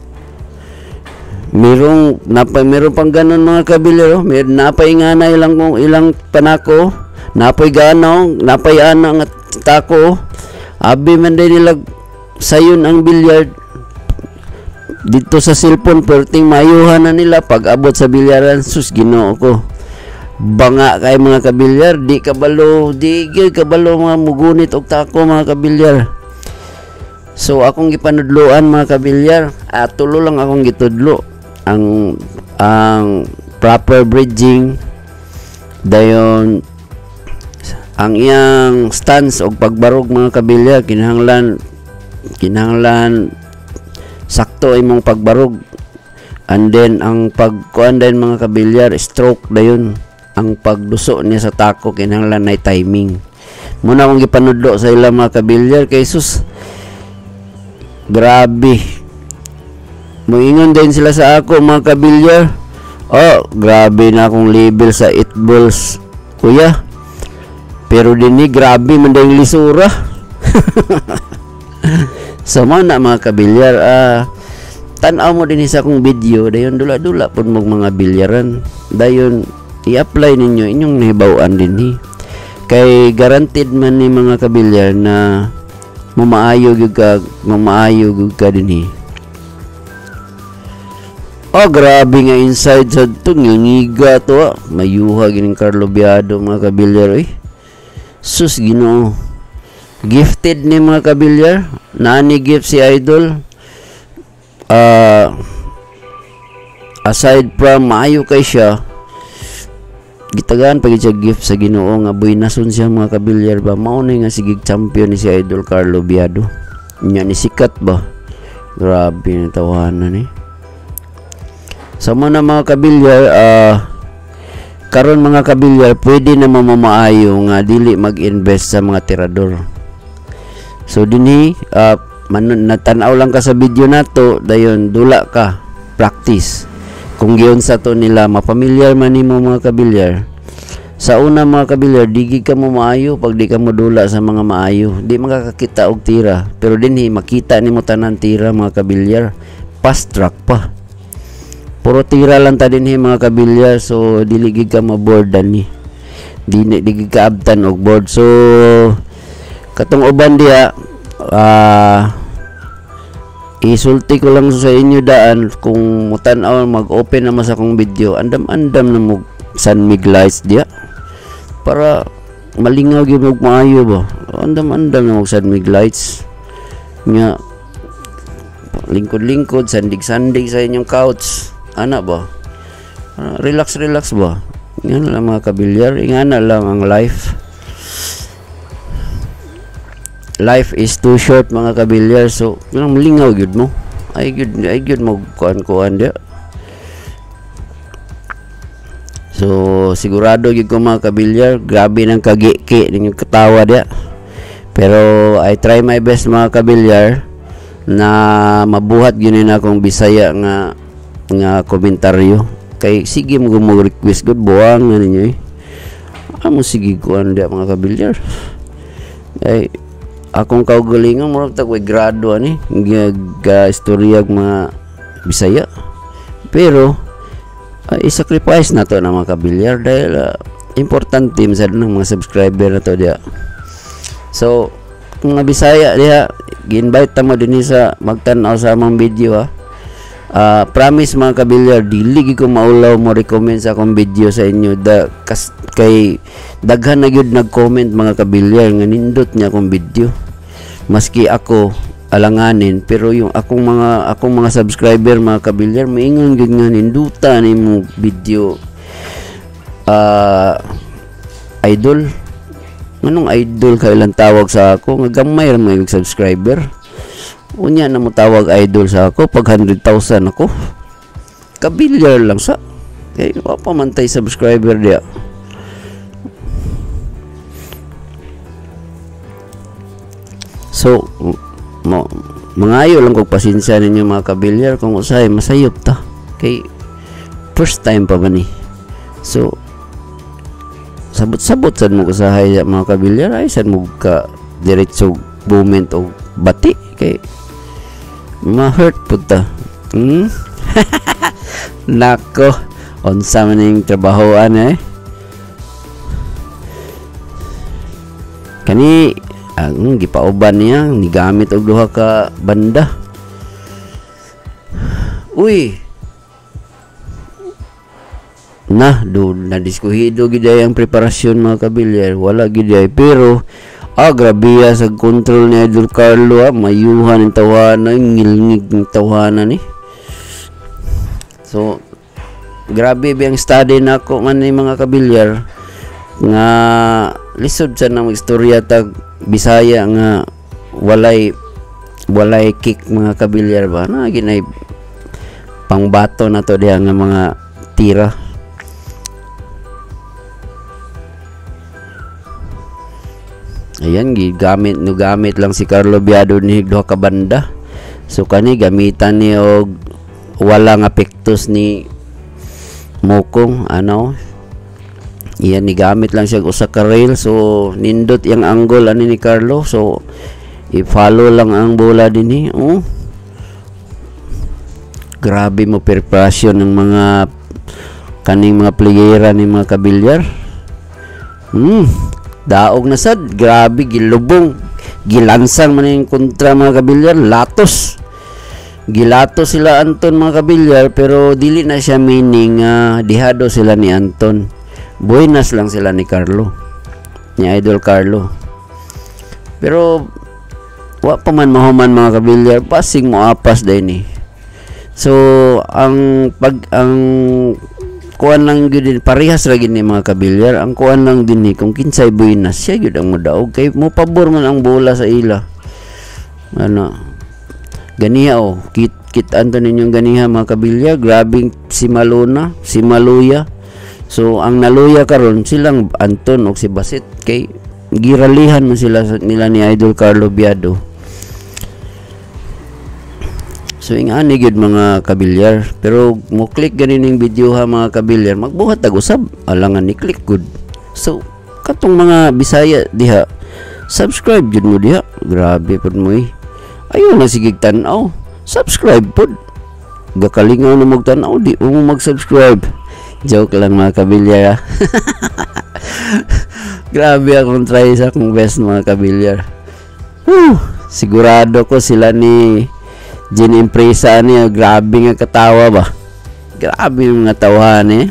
S1: Merong napay meron pang ganon mga kabilyar, oh. May napay nga na ilang ilang panako, napay ganaw, napay ana nga tako. Abi man din nila sayon ang bilyard dito sa cellphone, perting mayuhan na nila pag abot sa bilyaran. Sus Ginoo ko. Banga kay mga kabilyar, di kabalo, di gyud kabalo mga mugunit og tako mga kabilyar. So akong gipanudloan mga kabilyar, at tulo lang akong gitudlo ang ang proper bridging, dayon ang iyang stance og pagbarog mga kabilyar, kinahanglan kinahanglan sakto imong pagbarog, and then ang pagkuan din mga kabilyar, stroke dayon ang pagduso niya sa tako, kinahanglan na timing. Muna akong gipanudlo sa ilang mga kabilyar kay sus grabe. Moingon din sila sa ako mga kabilyar. Oh, grabe na akong level sa eight balls kuya. Pero din ni grabe man dayong lisura. So mana mga kabilyar, ah, tan-aw mo din sa akong video, dayon dula-dula pud mo mga bilyaran. Dayon i-apply ninyo inyong nahibaw-an din hi. Kay guaranteed man ni mga kabilyar na mamaayo gyud ka, mamaayo gyud ka din hi. Oh, grabe nga inside sa ito, ngiga to ah. Mayuha gining Carlo Biado mga kabilyar eh. Sus Ginoo. Gifted ni mga kabilyar, nani gift si Idol. Uh, aside from maayo kay siya, gitagaan pag siya gift sa Ginoo nga boy nason siya mga kabilyar ba. Maunay nga sigig champion ni si Idol Carlo Biado. Nya ni sikat ba. Grabe ni tawanan eh. Sa so, mga mga kabilyar, uh, karon mga kabilyar, pwede na mamamaayo nga dili mag-invest sa mga tirador. So dinhi, uh, natanaw lang ka sa video nato, dayon dula ka, practice. Kung giyon sa to nila, mapamilyar man nimo mga kabilyar. Sa una mga kabilyar, digi ka mo maayo pag di ka mo dula sa mga maayo. Di makakakita og tira, pero dinhi makita nimo tanan tira mga kabilyar. Fast track pa. Puro tira lang ta din hi mga kabilyar, so dili gid ka maboardan ni. Dili gid ka abtan og board. So katong uban diha, ah uh, isulti ko lang sa inyo daan kung mutan-aw mag-open naman sa akong video, andam-andam na mo sunmig lights diha para malingaw gyud og maayo ba. Andam-andam na mo sunmig lights nya lingkod-lingkod, sandig-sandig sa inyong couch. Ana ba? Uh, relax relax ba? Yan lang mga kabilyar, ingana lang ang life. Life is too short mga kabilyar, so nang malingaw gyud mo. Ay gyud ay gyud mo kuan-kuan dia. So sigurado gyud ko mga kabilyar, grabe nang kagiki ning katawa dia. Pero I try my best mga kabilyar na mabuhat gyud na akong Bisaya nga nga komentaryo. Kay sige mo mo request gud buang nga ninyo eh. Amo sige kuan dia mga kabilyar. Ay akong kaugalingon mo ta koy grado ani ga istorya mga Bisaya. Pero uh, i-sacrifice na to na mga kabilyar dahil uh, important team sa ng mga subscriber na to dia. So mga Bisaya diha, gi-invite ta mo dinhi sa magtan-aw sa among video ha. Uh, promise mga kabilyar, dili ko maulaw mo recommend sa akong video sa inyo da, kas, kay daghan na gyud nag-comment mga kabilyar nga nindot niya akong video, maski ako alanganin, pero yung akong mga akong mga subscriber mga kabilyar maingon gyud nga ninduta nimo video. uh, Idol, nganong idol kailan tawag sa ako nga gamay ra mga subscriber. Unya na mo tawag idol sa ako pag one hundred thousand ako. Kabilyar lang sa. Kay wa pa man tay subscriber dia. So mo mangayo lang kog pasensya ninyo mga kabilyar kung usahay masayop ta. Kay first time pa ba ni. So sabot-sabot sad mo usahay mga kabilyar ay sad mo ka diretso moment o bati kay ma-hurt pud ta. Hmm? Nako, unsa man ning trabahoan eh. Kani ang gipauban niya nigamit og duha ka banda. Uy. Nah, do na diskuhido gid ang preparasyon mga kabilyar, wala gid ay pero ah, grabe sa control ni Idol Carlo, ah, mayuhan ng tawanan, ngilngig ng tawanan ni. Eh. So, grabe biyang study na ako man ni mga kabilyar nga lisod sa nang istorya tag Bisaya nga walay walay kick mga kabilyar ba na ginay pangbato na to diha nga mga tira. Ayan, gigamit no gamit lang si Carlo Biado ni duha ka banda. So kani gamitan ni og walang apektos ni Mokong ano. Iyan ni gamit lang siya usa ka rail so nindot yang angle ani ni Carlo so i-follow lang ang bola dinhi. Oh. Grabe mo preparasyon ng mga kaning mga playera ni mga kabilyar. Hmm. Daog na sad, grabe gilubong, gilansang man yung kontra mga kabilyar, latos. Gilatos sila Anton mga kabilyar pero dili na siya meaning uh, dihado sila ni Anton. Buenas lang sila ni Carlo. Ni Idol Carlo. Pero wa pa man mahuman mga kabilyar, passing mo apas din eh. So ang pag ang kuan lang gyud parehas ra gyud ni mga kabilyar ang kuan lang din ni kung kinsay buenas siya gyud ang modaog kay mo pabor man ang bola sa ila ano ganiha oh kit kit anto ninyong ganiha mga kabilyar grabing si Maluna si Maluya so ang naluya karon silang Anton og si Basit kay giralihan mo sila nila ni Idol Carlo Biado. So ingani gid mga kabilyar pero mo click ganin ning video ha mga kabilyar magbuhat tag usab alangan ni click good. So katong mga Bisaya diha subscribe jud mo diha grabe pud mo eh. Ayo na sigig tan-aw subscribe pud gakalingaw na mo tan-aw di mo mag-subscribe joke lang mga kabilyar. Grabe akong try sa akong best mga kabilyar. Whew, sigurado ko sila ni Jin Impresa niya, grabe nga katawa ba? Grabe yung mga tawahan eh.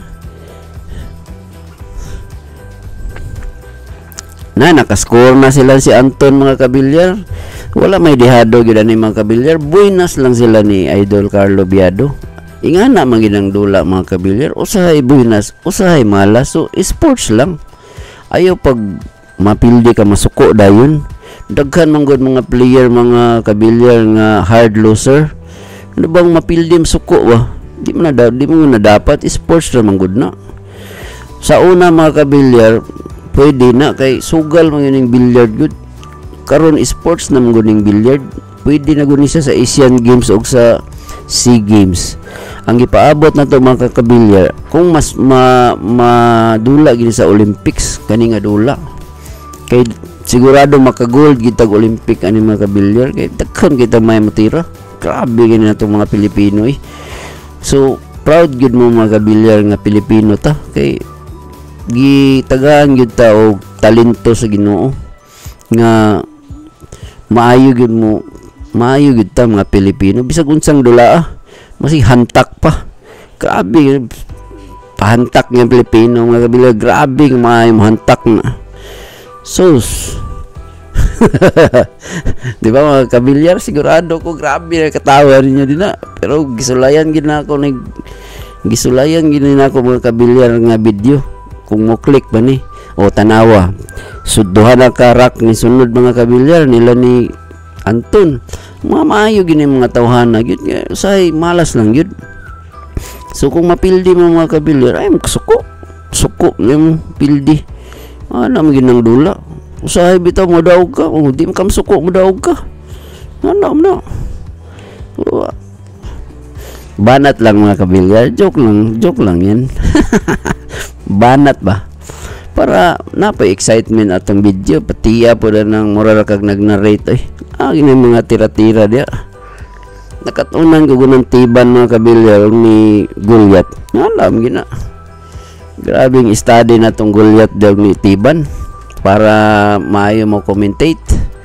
S1: Na, nakascore na sila si Anton mga kabilyar. Wala may dihado gila ni mga kabilyar. Buenas lang sila ni Idol Carlo Biado. Ingana manginang dula mga kabilyar. Usahay buenas, usahay malas. So, sports lang. Ayaw pag mapildi ka masuko dayon. Daghan man gud mga player mga kabilyar nga hard loser. Ano bang mapildim suko ba? Di mo na di mo na dapat sports ra man gud na. Sa una mga kabilyar, pwede na kay sugal man yung billiard gud. Karon sports na man gud ning billiard. Pwede na gud ni siya sa Asian Games o sa SEA Games. Ang gipaabot na to mga kabilyar, kung mas ma, madula gid sa Olympics kani nga dula. Kay sigurado maka-gold kita Olympic ani mga kabilyar kay daghan kita may matira. Grabe gini na itong mga Pilipino eh. So proud gid mo mga kabilyar nga Pilipino ta kay gitagaan gid ta og talento sa Ginoo nga maayo gid mo maayo gid ta mga Pilipino bisag unsang dula ah masig hantak pa. Grabe pahantak nga Pilipino mga kabilyar, grabe maayo hantak na. Sus. Di ba mga kabilyar, sigurado ko grabe na katawa ninyo din na. Pero gisulayan gid na ako nag gisulayan gid na ako mga kabilyar nga video. Kung mo click ba ni o tanawa. Suduhan na karak ni sunod mga kabilyar nila ni Anton. Mga maayo gini mga tawhana gyud nga usahay malas lang gyud. So kung mapildi mo mga kabilyar ay magsuko. Suko yung pildi. Ana man ginang dula. Usahay bitaw mo daog ka, o di mo kam suko mo daog ka. Ana mo. Banat lang mga kabilyar, joke lang, joke lang yan. Banat ba? Para napa-excitement atong video, patiya po na ng moral kag nag-narrate eh. Ah, gini mga tira-tira dia. Nakatunan ko gunang tiban mga kabilyar ni Goliath. Alam gina. Grabing study na tong Goliath daw ni tiban para maayo mo commentate.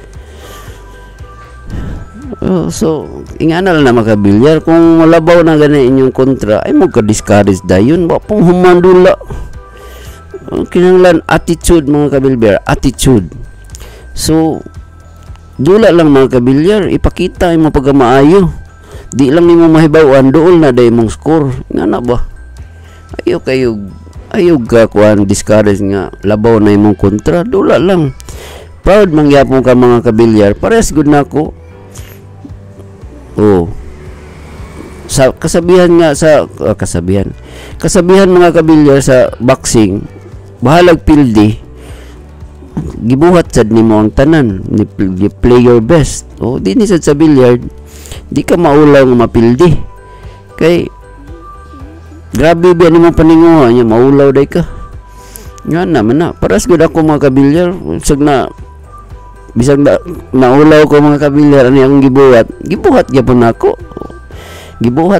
S1: Oh, so ingana lang na mga kabilyar kung malabaw na gani inyong kontra ay mo ka-discourage dayon wa pong humandula. Kinahanglan attitude mga kabilyar, attitude. So dula lang mga kabilyar, ipakita imo pagkamaayo. Di lang nimo mahibaw-an duol na day mong score. Ngana ba? Ayo kayo, ayo ka kuan discourage nga labaw na imong kontra, dula lang. Proud mangyapon ka mga kabilyar. Pares good nako. Oh. Sa kasabihan nga sa uh, kasabihan. Kasabihan mga kabilyar sa boxing, bahalag pildi gibuhat sad nimo ang tanan, ni play your best. O di ni sad sa billiard di ka maulaw nga mapildi kay grabe ba nimo paninguha nya maulaw day ka nga naman na paras gud ako mga kabilyar usag na bisag na naulaw ko mga kabilyar ani ang gibuhat gibuhat gyapon ako gibuhat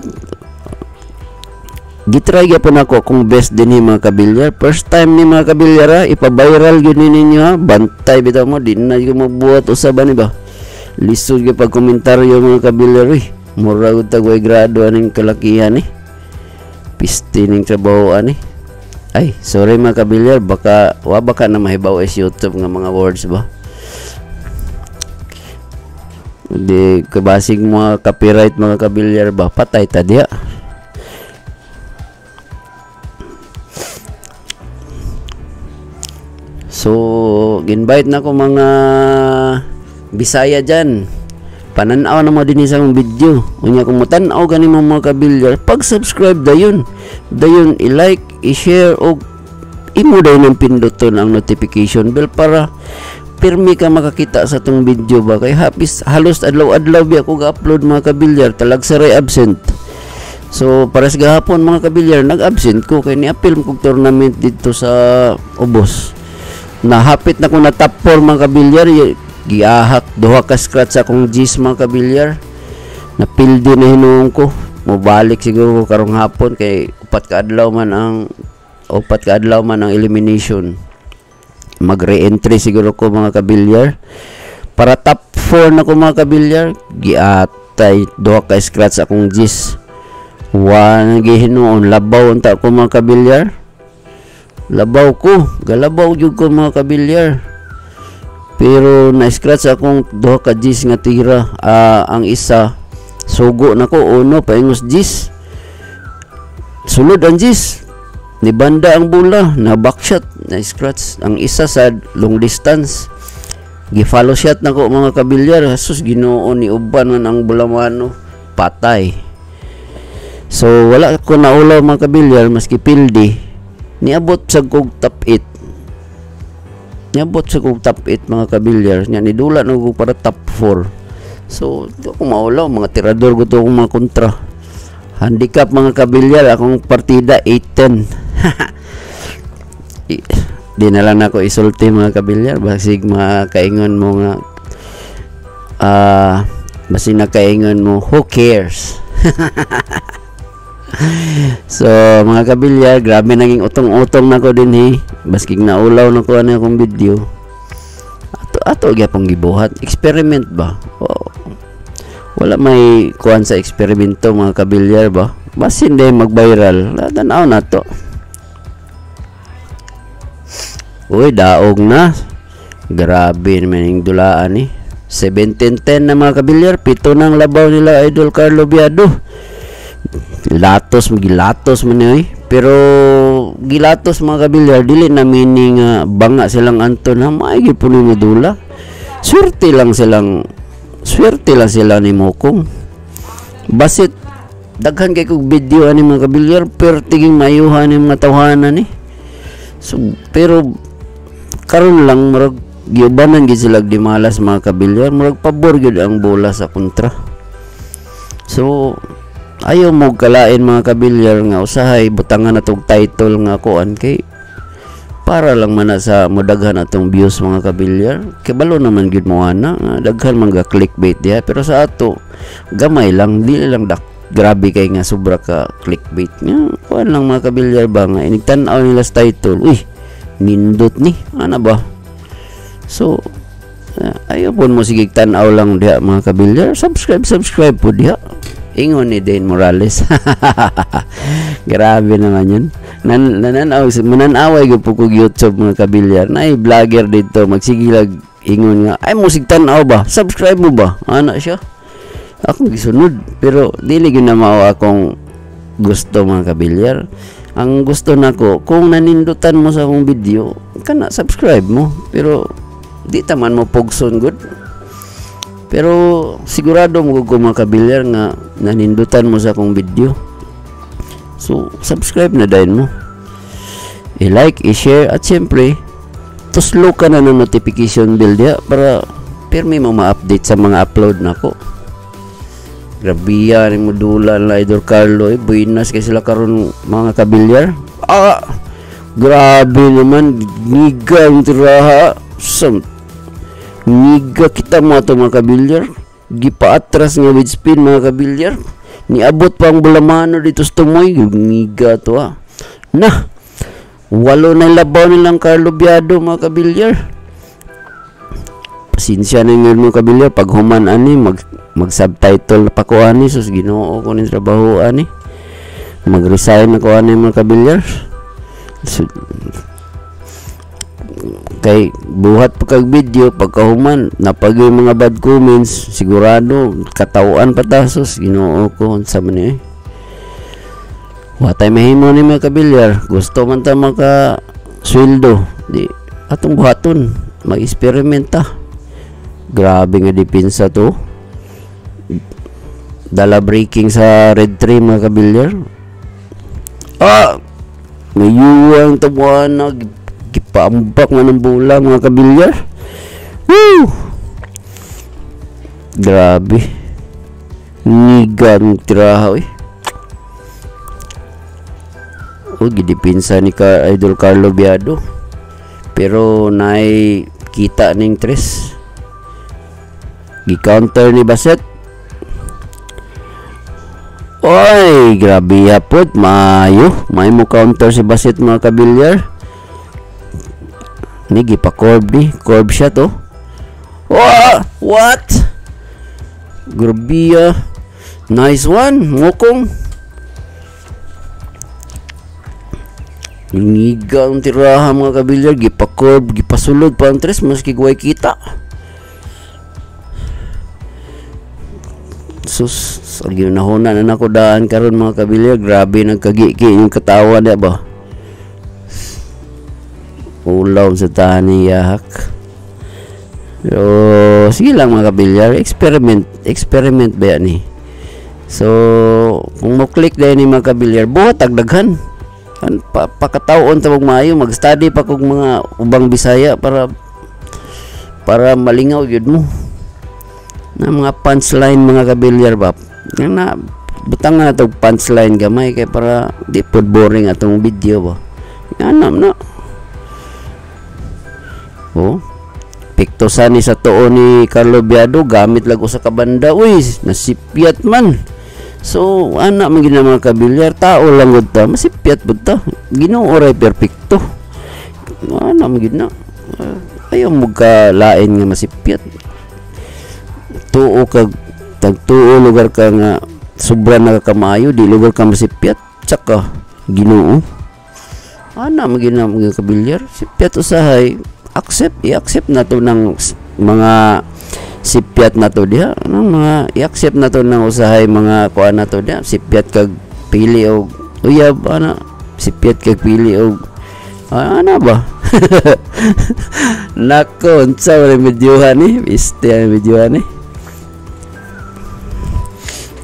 S1: gitry gyapon ako kung best din ni mga kabilyar. First time ni mga kabilyar ha, ipa-viral gyud ninyo ha. Bantay bitaw mo din na yung magbuhat usaban ni ba. Lisod gyud pag komentaryo mga kabilyar eh. Mura gud tagoy grado aning kalakihan eh. Pisti ning trabaho ani. Ay, sorry mga kabilyar, baka wa baka na mahibaw is YouTube nga mga words ba. Di kabasig mga copyright mga kabilyar ba, patay ta diha. So, ginbite na ko mga Bisaya dyan. Pananaw na mo din isang video. Unya kung matanaw gani mo mga kabilyar, pag-subscribe dayon. Dayon i-like, i-share o imo dayon ng pinduton ang notification bell para pirmi ka makakita sa tong video ba kay hapis halos adlaw-adlaw bi ako ga-upload mga kabilyar, talag saray absent. So pares gahapon mga kabilyar nag-absent ko kay ni-appeal kog tournament dito sa Ubos. Nahapit na ko na top four mga kabilyar, giahak duha ka scratch akong G's mga kabilyar. Napildi na hinuong ko. Mobalik siguro ko karong hapon kay upat ka adlaw man ang upat ka adlaw man ang elimination. Mag-re-entry siguro ko mga kabilyar. Para top four na ko mga kabilyar, giatay duha ka scratch akong G's. Wa gihinuon labaw unta ko mga kabilyar. Labaw ko, galabaw jud ko mga kabilyar. Pero na-scratch akong duha ka G's nga tira. Uh, ang isa sugo na ko, uno paingos G's. Sulod ang G's. Ni banda ang bola, na backshot, na-scratch. Ang isa sa long distance. Gi-follow shot na ko mga kabilyar. Sus Ginoo ni uban man ang bulamano, patay. So wala ko naulaw mga kabilyar maski pildi. Niabot sa kog top eight. Niabot sa kog top eight mga kabilyar. Nya ni dula na ko para top four. So, di ako maulaw. Mga tirador ko to akong mga kontra. Handicap mga kabilyar. Akong partida eight ten. Di na lang ako isulti mga kabilyar. Basig mga kaingon mo nga ah uh, basig na kaingon mo who cares. So mga kabilyar, grabe naging utong-utong na ko din eh. Baskig naulaw na ko ano akong video. Ato ato gyapon gibuhat. Experiment ba? Oh. Wala may kuan sa eksperimento mga kabilyar ba? Basin din mag-viral. Tanaw na to. Uy, daog na. Grabe naman yung dulaan eh. seventeen ten na mga kabilyar. Pito nang labaw nila Idol Carlo Biado. Gilatos, gilatos man eh. Pero gilatos mga kabilyar, dili na meaning uh, banga silang anton na maigi puno ni dula. Swerte lang silang swerte lang sila ni Mokong. Basit daghan kay kog video ani mga kabilyar, pero tiging mayuhan ni mga tawhanan ni. So pero karon lang murag giubanan gid sila di malas mga kabilyar, murag pabor gid ang bola sa kontra. So ayaw mo kalain mga kabilyar nga usahay butangan natong title nga kuan kay para lang man sa modaghan atong views mga kabilyar. Kay balo naman gid mo ana daghan man ga clickbait diha, pero sa ato gamay lang, dili lang dak grabe kay nga sobra ka clickbait nga kuan lang mga kabilyar ba nga inigtan-aw nila sa title, uy nindot ni ana ba. So uh, ayaw po mo sige tan-aw lang diha mga kabilyar, subscribe subscribe po diha. Ingon ni Dane Morales. Grabe naman yun. Nan nananaw mananaway gyud po kog YouTube mga kabilyar. Nay vlogger dito magsigilag ingon nga ay musig tan-aw ba? Subscribe mo ba? Ana siya. Ako gisunod pero dili gyud na mao akong gusto mga kabilyar. Ang gusto nako kung nanindutan mo sa akong video, kana subscribe mo. Pero di taman mo pogson good. Pero sigurado mo ko mga kabilyar nga nanindutan mo sa akong video. So subscribe na din mo, i-like, i-share, at siyempre tuslo ka na ng notification bell diya para pirmi mo ma-update sa mga upload nako. Grabe yan mo dulan la Idol Carlo, eh, buinas kay sila karon mga kabilyar. Ah, grabe naman gigang tiraha sam niga kita mo ato mga kabilyar, gipaatras nga with spin mga kabilyar, niabot pa ang bulamano dito sa tumoy, niga to ha. Na walo na labaw nilang Carlo Biado mga kabilyar. Pasensya na ngayon mga kabilyar, pag human ani mag, mag subtitle na pa ko ani, sus ginoo ko ni trabaho ani, mag resign na ko ani mga kabilyar. So, kay buhat pa kag video pagkahuman napag yung mga bad comments, sigurado katawaan patasos ginoo ko sa man eh. Watay mahimo ni mga kabilyar, gusto man ta maka sweldo di atong buhaton mag-experiment ta. Grabe nga depensa to, dala breaking sa red three mga kabilyar. Ah may yuwang tabuanag gipaambak nga ng bola mga kabilyar. Woo! Grabe nigan tiraha eh. O gidipinsa ni ka Idol Carlo Biado, pero nay kita ning tres gi-counter ni Baset. Oy grabe hapot, mayo may mo counter si Baset mga kabilyar. Nigi pa curve ni, curve siya to. Oh, what? Grabe, nice one, Mokong. Niga ang tiraha mga kabilyar, gipa curve, gipa sulod pa ang tres, maski guway kita. Sus, sagyo na huna na nako daan karon mga kabilyar, grabe nagkagiki yung katawa na ba? Ulaw sa tani yahak. So sige lang mga kabilyar, experiment experiment ba yan eh. So kung mo click dahil ni mga kabilyar, buhat agdaghan pa, pakataon tawag maayo, mag-study pa kung mga ubang Bisaya para para malingaw yun mo na mga punchline mga kabilyar ba na butang na itong punchline gamay kay para di po boring atong video ba yan na oh, piktosan ni sa tuo ni Carlo Biado, gamit lago sa kabanda. Uy, nasipyat man. So, anak man gina mga kabilyar, tao lang gud ta, masipyat bud ta. Ginoo oray perfecto. Anak man gina. Uh, ayaw mo ka lain nga masipyat. Tuo kag tagtuo lugar ka nga sobra nakakamayo, di lugar ka masipyat. Tsaka Ginoo. Anak man gina mga kabilyar, sipyat usahay. Accept, i-accept na to ng mga sipyat na to diha, ng mga i-accept na to ng usahay mga kuan na to diha, sipyat kag pili og uyab ana, sipyat kag pili og ah, ana ba? Nako, unsa wala medyohan ni, biste ang medyohan ni.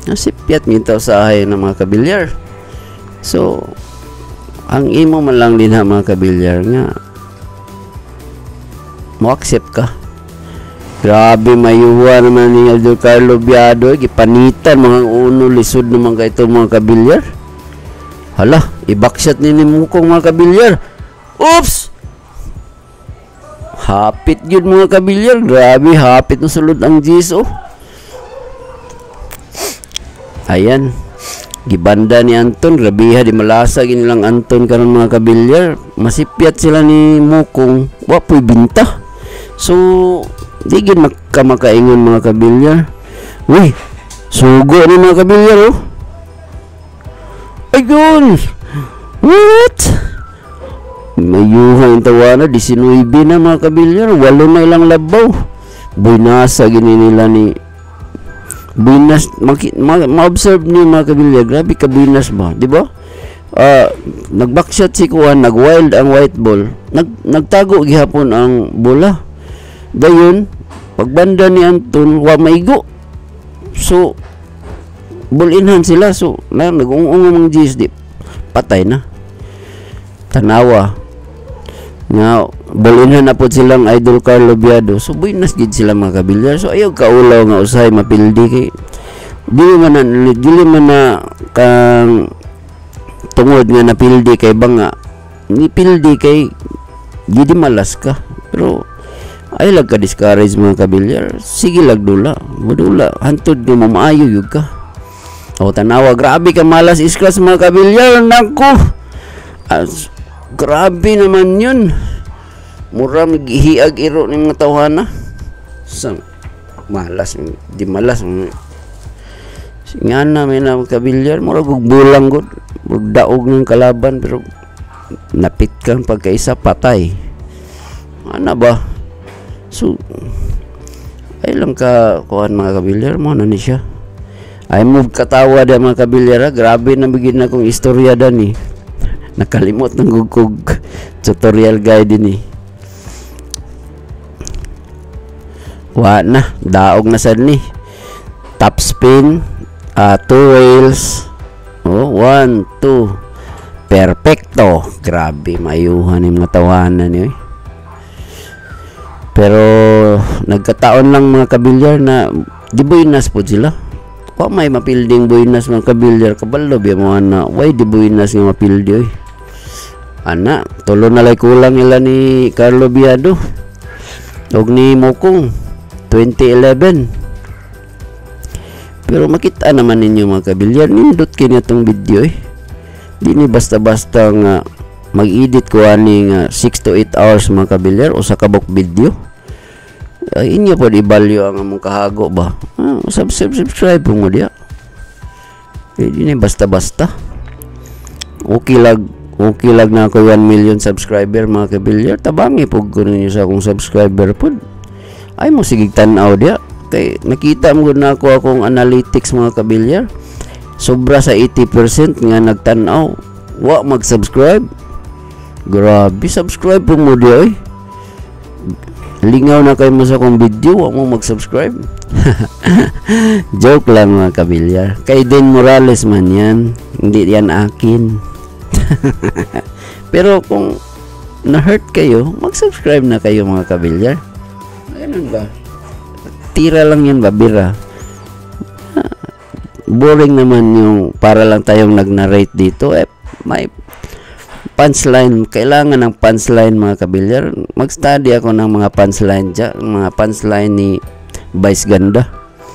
S1: nasipyat ngita usahay ng mga kabilyar. So ang imo man lang din ha mga kabilyar nga mo accept ka. Grabe mayuwa naman ni Idol Carlo Biado, gipanitan mga uno lisod naman kay ito mga kabilyar. Hala, ibakshot ni ni Mukong mga kabilyar. Oops! Hapit yun mga kabilyar. Grabe, hapit na sulod ang G's oh. Ayan. Gibanda ni Anton, grabiha di malasa ginilang Anton karon mga kabilyar. Masipyat sila ni Mukong, wapoy binta. So, di gid makamakaingon mga kabilyar. Uy, sugo ni mga kabilyar oh. Ayun. What? Mayuha yung tawana, disinuybi na mga kabilyar, walo na ilang labaw. Binasa gini nila ni Binas, ma-observe niyo mga kabilyar, grabe ka binas ba, di ba? Uh, nag-backshot si Kuan, nag-wild ang white ball, nag nagtago gihapon ang bola. Dayon, pagbanda ni Anton, wa maigo. So, ball in hand sila, so, na, nag-ung-ung ang G S D, patay na. Tanawa. Nga, ball in hand na po silang Idol Carlo Biado. So, binas gid sila mga kabilyar. So, ayaw kaulaw nga usahay mapildi kay dili man na, dili man na kang tungod nga napildi kay banga. Ni pildi kay gidi malas ka. Pero, ay lag ka discourage mga kabilyar. Sige lag dula. Madula. Hantod ni mo maayo yug ka. O, tanawa. Grabe ka malas iskas mga kabilyar. Naku! As, grabe naman yun. Mura maghihiag iro ng mga tawhana. Sa malas, di malas. Nga na may na kabilyar, mura gugbulang gud, magdaog ng kalaban pero napit kang pagkaisa patay. Ano ba? So ay lang ka kuan mga kabilyar mo na ni siya. Ay mo katawa da mga kabilyar, grabe na bigin na kong istorya dani. Nakalimot ng gugkog tutorial guide ni. Wa na, daog na sad ni. Top spin, uh, two rails. Oh, one, two. Perfecto. Grabe, mayuhan yung mga tawanan niyo. Pero nagkataon lang mga kabilyar na di buinas po sila. Wa may mapilding buinas mga kabilyar, kabalo biya mo ana. Why di buinas nga mapildi oy? Ana, tulo na lay kulang nila ni Carlo Biado og ni Mukong twenty eleven. Pero makita naman ninyo mga kabilyar, nindot kini itong video eh. Di ni basta-basta nga mag-edit ko ani nga six to eight hours mga kabilyar o sa kabok video. Ay, inyo po di value ang among kahago ba? Ah, subscribe subscribe mo dia. Eh, di ni basta-basta. Okay lag okay lag na ako one million subscriber mga kabilyar. Tabangi po ko ninyo sa akong subscriber po. Ay mo sigig tanaw dia. Kay nakita mo na ako akong analytics mga kabilyar. Sobra sa eighty percent nga nagtanaw. Wa mag-subscribe. Grabe, subscribe po mo dia eh. Lingaw na kayo mo sa akong video, wa mo mag-subscribe. Joke lang mga kabilyar. Kay Den Morales man yan. Hindi yan akin. Pero kung na-hurt kayo, mag-subscribe na kayo mga kabilyar. Ganun ba? Tira lang yan ba, bira? Boring naman yung para lang tayong nag-narrate dito. Eh, may punchline. Kailangan ng punchline mga kabilyar. Mag-study ako ng mga punchline dyan. Mga punchline ni Vice Ganda.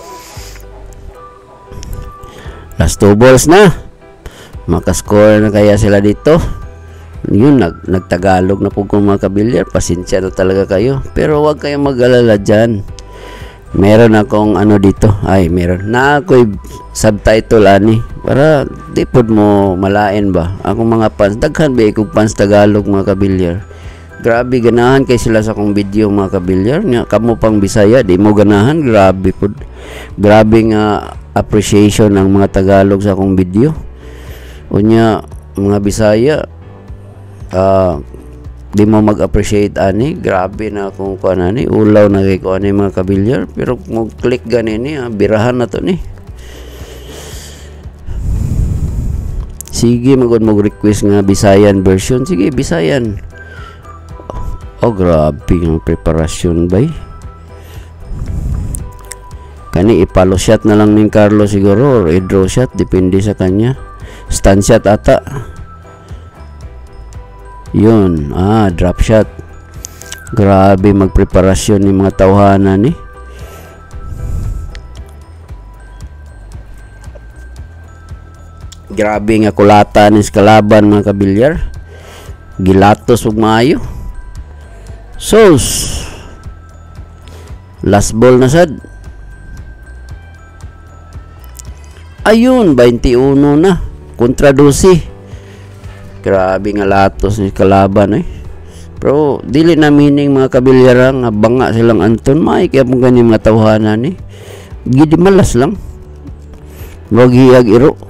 S1: Last two balls na. Makascore na kaya sila dito. Yun, nag, nagtagalog na po kung mga kabilyar. Pasensya na talaga kayo. Pero huwag kayong mag-alala dyan. Meron akong ano dito. Ay, meron. Na ako'y subtitle ani. Para di pod mo malain ba. Akong mga fans. Daghan ba ikong fans Tagalog mga kabilyar. Grabe ganahan kay sila sa akong video mga kabilyar. Nga, kamo pang Bisaya. Di mo ganahan. Grabe pod. Grabe nga appreciation ng mga Tagalog sa akong video. Unya, mga Bisaya. Ah... Uh, di mo mag-appreciate ani, grabe na kung kuan ani, ulaw na kay kuan ani mga kabilyar. Pero kung click ganin ni, ah, birahan na to ni. Sige magod mo request nga Bisayan version, sige Bisayan. Oh grabe ang preparasyon bay. Kani ipalo shot na lang ni Carlo siguro or i-draw shot, depende sa kanya. Stand shot ata. Yun, ah drop shot. Grabe magpreparasyon ni mga tawhanan ni. Grabe nga kulata ni kalaban mga kabilyar. Gilatos ug maayo. Sos. Last ball na sad. Ayun, twenty-one na. Kontra twelve. Grabe nga latos ni kalaban eh. Pero dili na meaning mga kabilyar nga banga silang Anton. May kaya pong ganyan mga tawhanan eh. Gidi malas lang. Maghiyag iro.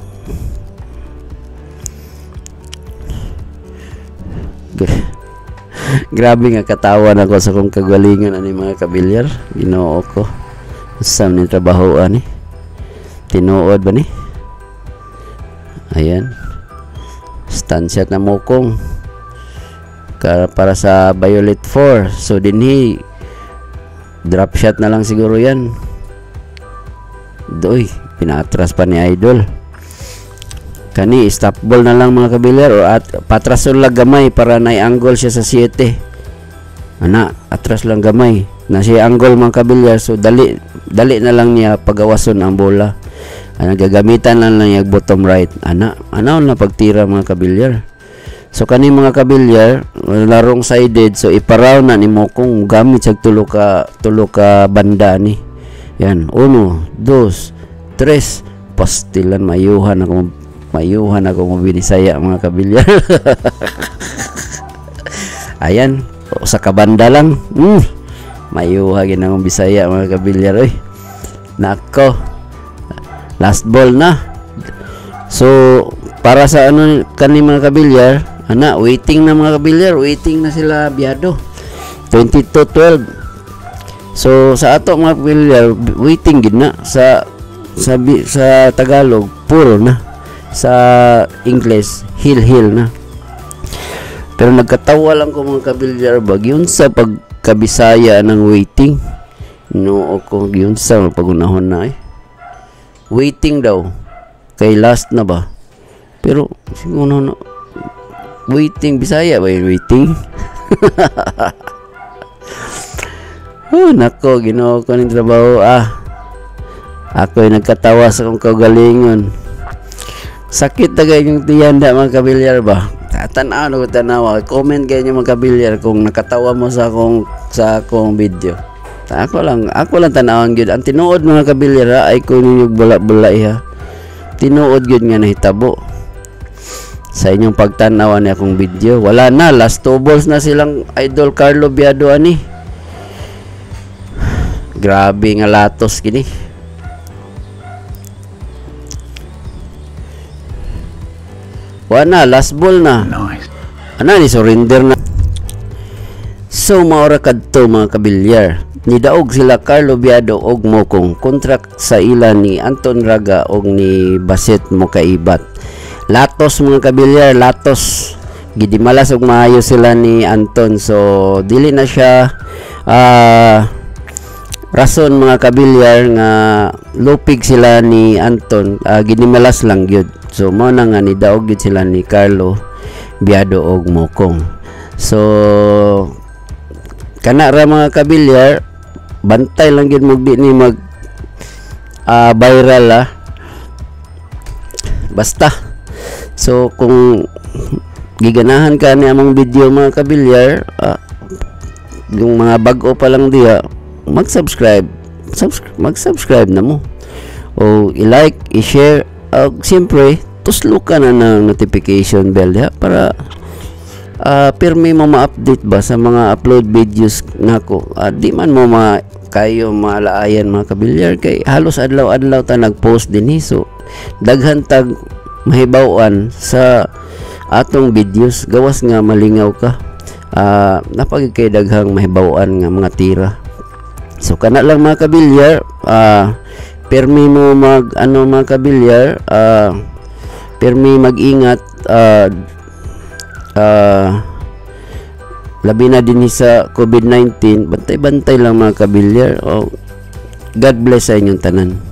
S1: Grabe nga katawan ako sa kong kagalingan ani mga kabilyar. Ginoo ko. Sam ni trabahoan ni. Tinuod ba ni? Ayan. Stand shot na mukong. Para sa Violet four. So dinhi drop shot na lang siguro yan. Doy, pinatras pa ni Idol. Kani stop ball na lang mga kabilyar o at patrason lang gamay para na-angle siya sa siete. Ana, atras lang gamay na siya angle mga kabilyar, so dali dali na lang niya pagawason ang bola. Ana, gagamitan lang lang yung bottom right. Ana, ana na pagtira mga kabilyar. So kani mga kabilyar larong sided, so iparaw na ni mo kung gamit sa tulo ka tulo ka banda ni. Yan, uno, dos, tres, pastilan mayuhan ako mayuhan ako mo binisaya mga kabilyar. Ayan, o, sa kabanda lang. Mm, mayuha ginang Bisaya mga kabilyar oy. Nako. Last ball na. So para sa ano kani mga kabilyar, ana waiting na mga kabilyar, waiting na sila Biado. twenty-two twelve. So sa ato mga kabilyar, waiting gid na sa sa sa Tagalog puro na. Sa English hill hill na. Pero nagkatawa lang ko mga kabilyar bag yun sa pagkabisaya ng waiting. No ko yun sa pagunahon na eh. Waiting daw kay last na ba. Pero siguro na waiting Bisaya ba yung waiting? Oh nako, Ginoo ko ning trabaho ah. Ako'y nagkatawa sa kong kagalingon. Sakit na kayo yung tiyanda mga kabilyar ba? Tanaw na ko tanawa. Comment kayo yung mga kabilyar kung nakatawa mo sa akong sa akong video. Ako lang, ako lang tanawan gyud. Ang tinuod mga kabilyar ha, ay ko ninyo bula-bula ha. Tinuod gyud nga nahitabo. Sa inyong pagtanaw ni akong video. Wala na, last two balls na silang Idol Carlo Biado ani. Grabe nga latos gini. Wala, last ball na. Nice. Ana ni surrender na. So maura kadto mga kabilyar. Nidaog sila Carlo Biado og Mokong kontrak sa ila ni Anton Raga og ni Baset Mokaibat. Latos mga kabilyar, latos. Gidimalas og maayo sila ni Anton, so dili na siya uh, rason mga kabilyar nga lupig sila ni Anton, uh, ginimalas lang gyud. So mo na nga nidaog gyud sila ni Carlo Biado og Mokong. So kana ra mga kabilyar, bantay lang gyud mo di ni mag uh, viral ah. Basta. So kung giganahan ka ni among video mga kabilyar, uh, yung mga bag-o pa lang diya, mag-subscribe, subscribe, mag-subscribe na mo. O i-like, i-share, uh, siyempre, tuslo ka na ng notification bell ha, para uh, pirmi mo ma-update ba sa mga upload videos nako. Uh, di man mo ma kayo malaayan mga kabilyar kay halos adlaw-adlaw ta nag-post din eh. So daghan tag mahibaw-an sa atong videos, gawas nga malingaw ka. Uh, napagid kay daghang mahibaw-an nga mga tira. So kana lang mga kabilyar, uh, permi mo mag ano mga kabilyar, uh, pirmi mag-ingat, uh, uh, labi na din sa COVID nineteen. Bantay-bantay lang mga kabilyar. Oh, God bless sa inyong tanan.